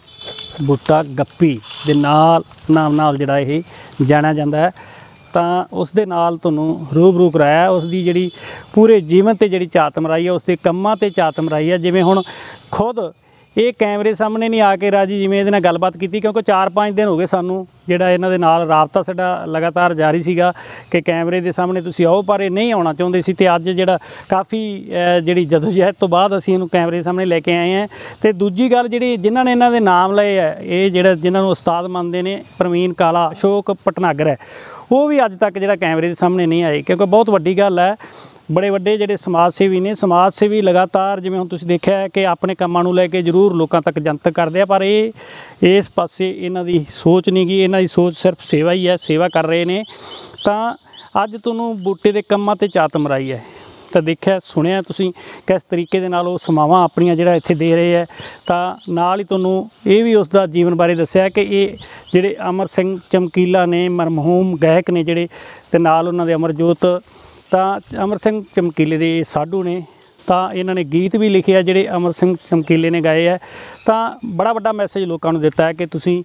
Speaker 1: ਬੂਟਾ ਗੱਪੀ ਦੇ ਨਾਲ ਨਾਮ ਨਾਲ ਜਿਹੜਾ ਇਹ ਜਾਣਿਆ ਜਾਂਦਾ ਹੈ। ਤਾਂ ਉਸ ਦੇ ਨਾਲ ਤੁਹਾਨੂੰ ਰੂਬਰੂ ਕਰਾਇਆ, ਉਸ ਦੀ ਜਿਹੜੀ ਪੂਰੇ ਜੀਵਨ 'ਤੇ ਜਿਹੜੀ ਝਾਤ ਮਰਾਈ ਹੈ, ਉਸ ਦੇ ਕੰਮਾਂ 'ਤੇ ਝਾਤ ਮਰਾਈ ਹੈ। ਜਿਵੇਂ ਹੁਣ ਖੁਦ ਇਹ ਕੈਮਰੇ ਸਾਹਮਣੇ ਨਹੀਂ ਆ ਕੇ ਰਾਜੀ, ਜਿਵੇਂ ਇਹਦੇ ਨਾਲ ਗੱਲਬਾਤ ਕੀਤੀ, ਕਿਉਂਕਿ ਚਾਰ ਪੰਜ ਦਿਨ ਹੋ ਗਏ ਸਾਨੂੰ ਜਿਹੜਾ ਇਹਨਾਂ ਦੇ ਨਾਲ ਰਾਬਤਾ ਸਾਡਾ ਲਗਾਤਾਰ ਜਾਰੀ ਸੀਗਾ ਕਿ ਕੈਮਰੇ ਦੇ ਸਾਹਮਣੇ ਤੁਸੀਂ ਆਓ, ਪਰ ਇਹ ਨਹੀਂ ਆਉਣਾ ਚਾਹੁੰਦੇ ਸੀ। ਅਤੇ ਅੱਜ ਜਿਹੜਾ ਕਾਫੀ ਜਿਹੜੀ ਜਦੋਜਹਿਦ ਤੋਂ ਬਾਅਦ ਅਸੀਂ ਇਹਨੂੰ ਕੈਮਰੇ ਸਾਹਮਣੇ ਲੈ ਕੇ ਆਏ ਹਾਂ। ਅਤੇ ਦੂਜੀ ਗੱਲ ਜਿਹੜੀ ਜਿਨ੍ਹਾਂ ਨੇ ਇਹਨਾਂ ਦੇ ਨਾਮ ਲਏ ਹੈ, ਇਹ ਜਿਹੜਾ ਜਿਨ੍ਹਾਂ ਨੂੰ ਉਸਤਾਦ ਮੰਨਦੇ ਨੇ, ਪ੍ਰਵੀਨ ਕਾਲਾ, ਅਸ਼ੋਕ ਭਟਨਾਗਰ ਹੈ, ਉਹ ਵੀ ਅੱਜ ਤੱਕ ਜਿਹੜਾ ਕੈਮਰੇ ਦੇ ਸਾਹਮਣੇ ਨਹੀਂ ਆਏ, ਕਿਉਂਕਿ ਬਹੁਤ ਵੱਡੀ ਗੱਲ ਹੈ। ਬੜੇ ਵੱਡੇ ਜਿਹੜੇ ਸਮਾਜ ਸੇਵੀ ਨੇ, ਸਮਾਜ ਸੇਵੀ ਲਗਾਤਾਰ ਜਿਵੇਂ ਹੁਣ ਤੁਸੀਂ ਦੇਖਿਆ ਹੈ ਕਿ ਆਪਣੇ ਕੰਮਾਂ ਨੂੰ ਲੈ ਕੇ ਜ਼ਰੂਰ ਲੋਕਾਂ ਤੱਕ ਜਨਤਕ ਕਰਦੇ ਆ, ਪਰ ਇਹ ਇਸ ਪਾਸੇ ਇਹਨਾਂ ਦੀ ਸੋਚ ਨਹੀਂ ਗਈ। ਇਹਨਾਂ ਦੀ ਸੋਚ ਸਿਰਫ ਸੇਵਾ ਹੀ ਹੈ, ਸੇਵਾ ਕਰ ਰਹੇ ਨੇ। ਤਾਂ ਅੱਜ ਤੁਹਾਨੂੰ ਬੂਟੇ ਦੇ ਕੰਮਾਂ 'ਤੇ ਝਾਤ ਮਰਾਈ ਹੈ। ਤਾਂ ਦੇਖਿਆ ਸੁਣਿਆ ਤੁਸੀਂ ਕਿਸ ਤਰੀਕੇ ਦੇ ਨਾਲ ਉਹ ਸੇਵਾਵਾਂ ਆਪਣੀਆਂ ਜਿਹੜਾ ਇੱਥੇ ਦੇ ਰਹੇ ਹੈ। ਤਾਂ ਨਾਲ ਹੀ ਤੁਹਾਨੂੰ ਇਹ ਵੀ ਉਸ ਦਾ ਜੀਵਨ ਬਾਰੇ ਦੱਸਿਆ ਕਿ ਇਹ ਜਿਹੜੇ ਅਮਰ ਸਿੰਘ ਚਮਕੀਲਾ ਨੇ, ਮਰਹੂਮ ਗਾਇਕ ਨੇ ਜਿਹੜੇ, ਅਤੇ ਨਾਲ ਉਹਨਾਂ ਦੇ ਅਮਰਜੋਤ। ਤਾਂ ਅਮਰ ਸਿੰਘ ਚਮਕੀਲੇ ਦੇ ਸਾਧੂ ਨੇ, ਤਾਂ ਇਹਨਾਂ ਨੇ ਗੀਤ ਵੀ ਲਿਖੇ ਆ ਜਿਹੜੇ ਅਮਰ ਸਿੰਘ ਚਮਕੀਲੇ ਨੇ ਗਾਏ ਹੈ। ਤਾਂ ਬੜਾ ਵੱਡਾ ਮੈਸੇਜ ਲੋਕਾਂ ਨੂੰ ਦਿੱਤਾ ਹੈ ਕਿ ਤੁਸੀਂ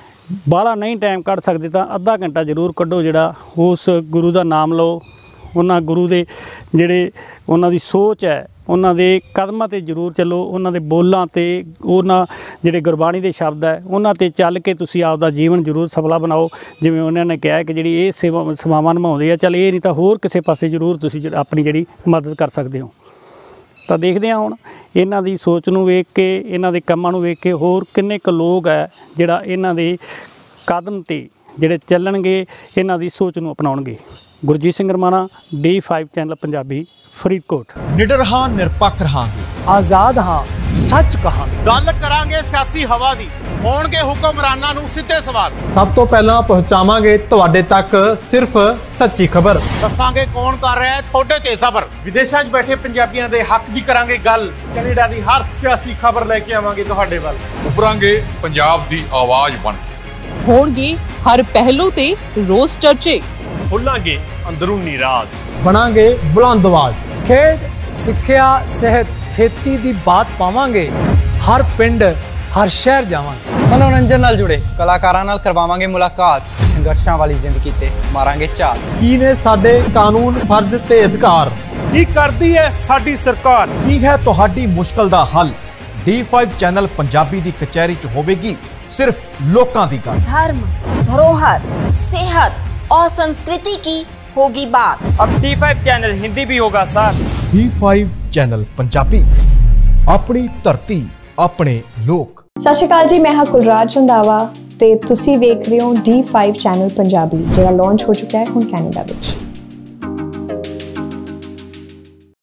Speaker 1: ਬਾਹਲਾ ਨਹੀਂ ਟਾਈਮ ਕੱਢ ਸਕਦੇ ਤਾਂ ਅੱਧਾ ਘੰਟਾ ਜ਼ਰੂਰ ਕੱਢੋ, ਜਿਹੜਾ ਉਸ ਗੁਰੂ ਦਾ ਨਾਮ ਲਓ, ਉਹਨਾਂ ਗੁਰੂ ਦੇ ਜਿਹੜੇ ਉਹਨਾਂ ਦੀ ਸੋਚ ਹੈ, ਉਹਨਾਂ ਦੇ ਕਦਮਾਂ 'ਤੇ ਜ਼ਰੂਰ ਚੱਲੋ, ਉਹਨਾਂ ਦੇ ਬੋਲਾਂ 'ਤੇ, ਉਹਨਾਂ ਜਿਹੜੇ ਗੁਰਬਾਣੀ ਦੇ ਸ਼ਬਦ ਹੈ ਉਹਨਾਂ 'ਤੇ ਚੱਲ ਕੇ ਤੁਸੀਂ ਆਪਦਾ ਜੀਵਨ ਜ਼ਰੂਰ ਸਫਲਾ ਬਣਾਓ। ਜਿਵੇਂ ਉਹਨਾਂ ਨੇ ਕਿਹਾ ਕਿ ਜਿਹੜੀ ਇਹ ਸੇਵਾ ਸੇਵਾਵਾਂ ਨਿਭਾਉਂਦੇ ਆ, ਚੱਲ ਇਹ ਨਹੀਂ ਤਾਂ ਹੋਰ ਕਿਸੇ ਪਾਸੇ ਜ਼ਰੂਰ ਤੁਸੀਂ ਜਿਹੜਾ ਆਪਣੀ ਜਿਹੜੀ ਮਦਦ ਕਰ ਸਕਦੇ ਹੋ। ਤਾਂ ਦੇਖਦੇ ਹਾਂ ਹੁਣ ਇਹਨਾਂ ਦੀ ਸੋਚ ਨੂੰ ਵੇਖ ਕੇ, ਇਹਨਾਂ ਦੇ ਕੰਮਾਂ ਨੂੰ ਵੇਖ ਕੇ ਹੋਰ ਕਿੰਨੇ ਕੁ ਲੋਕ ਹੈ ਜਿਹੜਾ ਇਹਨਾਂ ਦੇ ਕਦਮ 'ਤੇ ਜਿਹੜੇ ਚੱਲਣਗੇ, ਇਹਨਾਂ ਦੀ ਸੋਚ ਨੂੰ ਅਪਣਾਉਣਗੇ। Gurjeet Singh Ramana, D five channel Punjabi, Faridkot.
Speaker 3: ਨਿਡਰ ਹਾਂ, ਨਿਰਪੱਖ ਰਹਾਂਗੇ,
Speaker 4: ਆਜ਼ਾਦ ਹਾਂ, ਸੱਚ ਕਹਾਂਗੇ।
Speaker 5: ਗੱਲ ਕਰਾਂਗੇ ਸਿਆਸੀ ਹਵਾ ਦੀ, ਹੋਣਗੇ ਹੁਕਮਰਾਨਾਂ ਨੂੰ ਸਿੱਧੇ ਸਵਾਲ।
Speaker 3: ਸਭ ਤੋਂ ਪਹਿਲਾਂ ਪਹੁੰਚਾਵਾਂਗੇ ਤੁਹਾਡੇ ਤੱਕ ਸਿਰਫ ਸੱਚੀ ਖਬਰ।
Speaker 5: ਦੱਸਾਂਗੇ ਕੌਣ ਕਰ ਰਿਹਾ ਹੈ ਤੁਹਾਡੇ ਤੇ ਸਬਰ।
Speaker 6: ਵਿਦੇਸ਼ਾਂ 'ਚ ਬੈਠੇ ਪੰਜਾਬੀਆਂ ਦੇ ਹੱਕ ਦੀ ਕਰਾਂਗੇ ਗੱਲ। ਕੈਨੇਡਾ ਦੀ ਹਰ ਸਿਆਸੀ ਖਬਰ ਲੈ ਕੇ ਆਵਾਂਗੇ ਤੁਹਾਡੇ ਵੱਲ।
Speaker 7: ਉਭਰਾਂਗੇ ਪੰਜਾਬ ਦੀ ਆਵਾਜ਼ ਬਣ ਕੇ।
Speaker 8: ਹੋਣਗੇ ਹਰ ਪਹਿਲੂ ਤੇ ਰੋਜ਼ ਚਰਚੇ।
Speaker 6: ਖੋਲਾਂਗੇ ਅੰਦਰੂਨੀ ਰਾਜ,
Speaker 3: ਬਣਾਂਗੇ ਬੁਲੰਦ ਆਵਾਜ਼।
Speaker 4: ਖੇਡ, ਸਿੱਖਿਆ, ਸਿਹਤ, ਖੇਤੀ ਦੀ ਬਾਤ ਪਾਵਾਂਗੇ। ਹਰ ਪਿੰਡ, ਹਰ ਸ਼ਹਿਰ ਜਾਵਾਂਗੇ।
Speaker 9: ਮਨੋਰੰਜਨ ਨਾਲ ਜੁੜੇ ਕਲਾਕਾਰਾਂ ਨਾਲ ਕਰਵਾਵਾਂਗੇ ਮੁਲਾਕਾਤ। ਸੰਘਰਸ਼ਾਂ ਵਾਲੀ ਜ਼ਿੰਦਗੀ ਤੇ ਮਾਰਾਂਗੇ ਝਾਤ।
Speaker 3: ਕੀ ਨੇ ਸਾਡੇ ਕਾਨੂੰਨ, ਫਰਜ਼ ਤੇ ਅਧਿਕਾਰ?
Speaker 6: ਕੀ ਕਰਦੀ ਹੈ ਸਾਡੀ ਸਰਕਾਰ? ਕੀ ਹੈ ਤੁਹਾਡੀ ਮੁਸ਼ਕਲ ਦਾ ਹੱਲ? ਡੀ ਫਾਈਵ ਚੈਨਲ ਪੰਜਾਬੀ ਦੀ ਕਚਹਿਰੀ 'ਚ ਹੋਵੇਗੀ सिर्फ लोकां दी गल।
Speaker 10: धर्म, धरोहर, सेहत और संस्कृति की होगी बात।
Speaker 11: अब डी फाइव चैनल हिंदी भी होगा sir.
Speaker 6: D five channel Punjabi, अपनी धरती, अपने लोक।
Speaker 12: सत श्री अकाल जी, मैं हाँ कुलराज रंधावा ते तुसी वेख रहे हो डी फाइव चैनल पंजाबी, जिहड़ा लॉन्च हो चुका है हुण कैनेडा विच।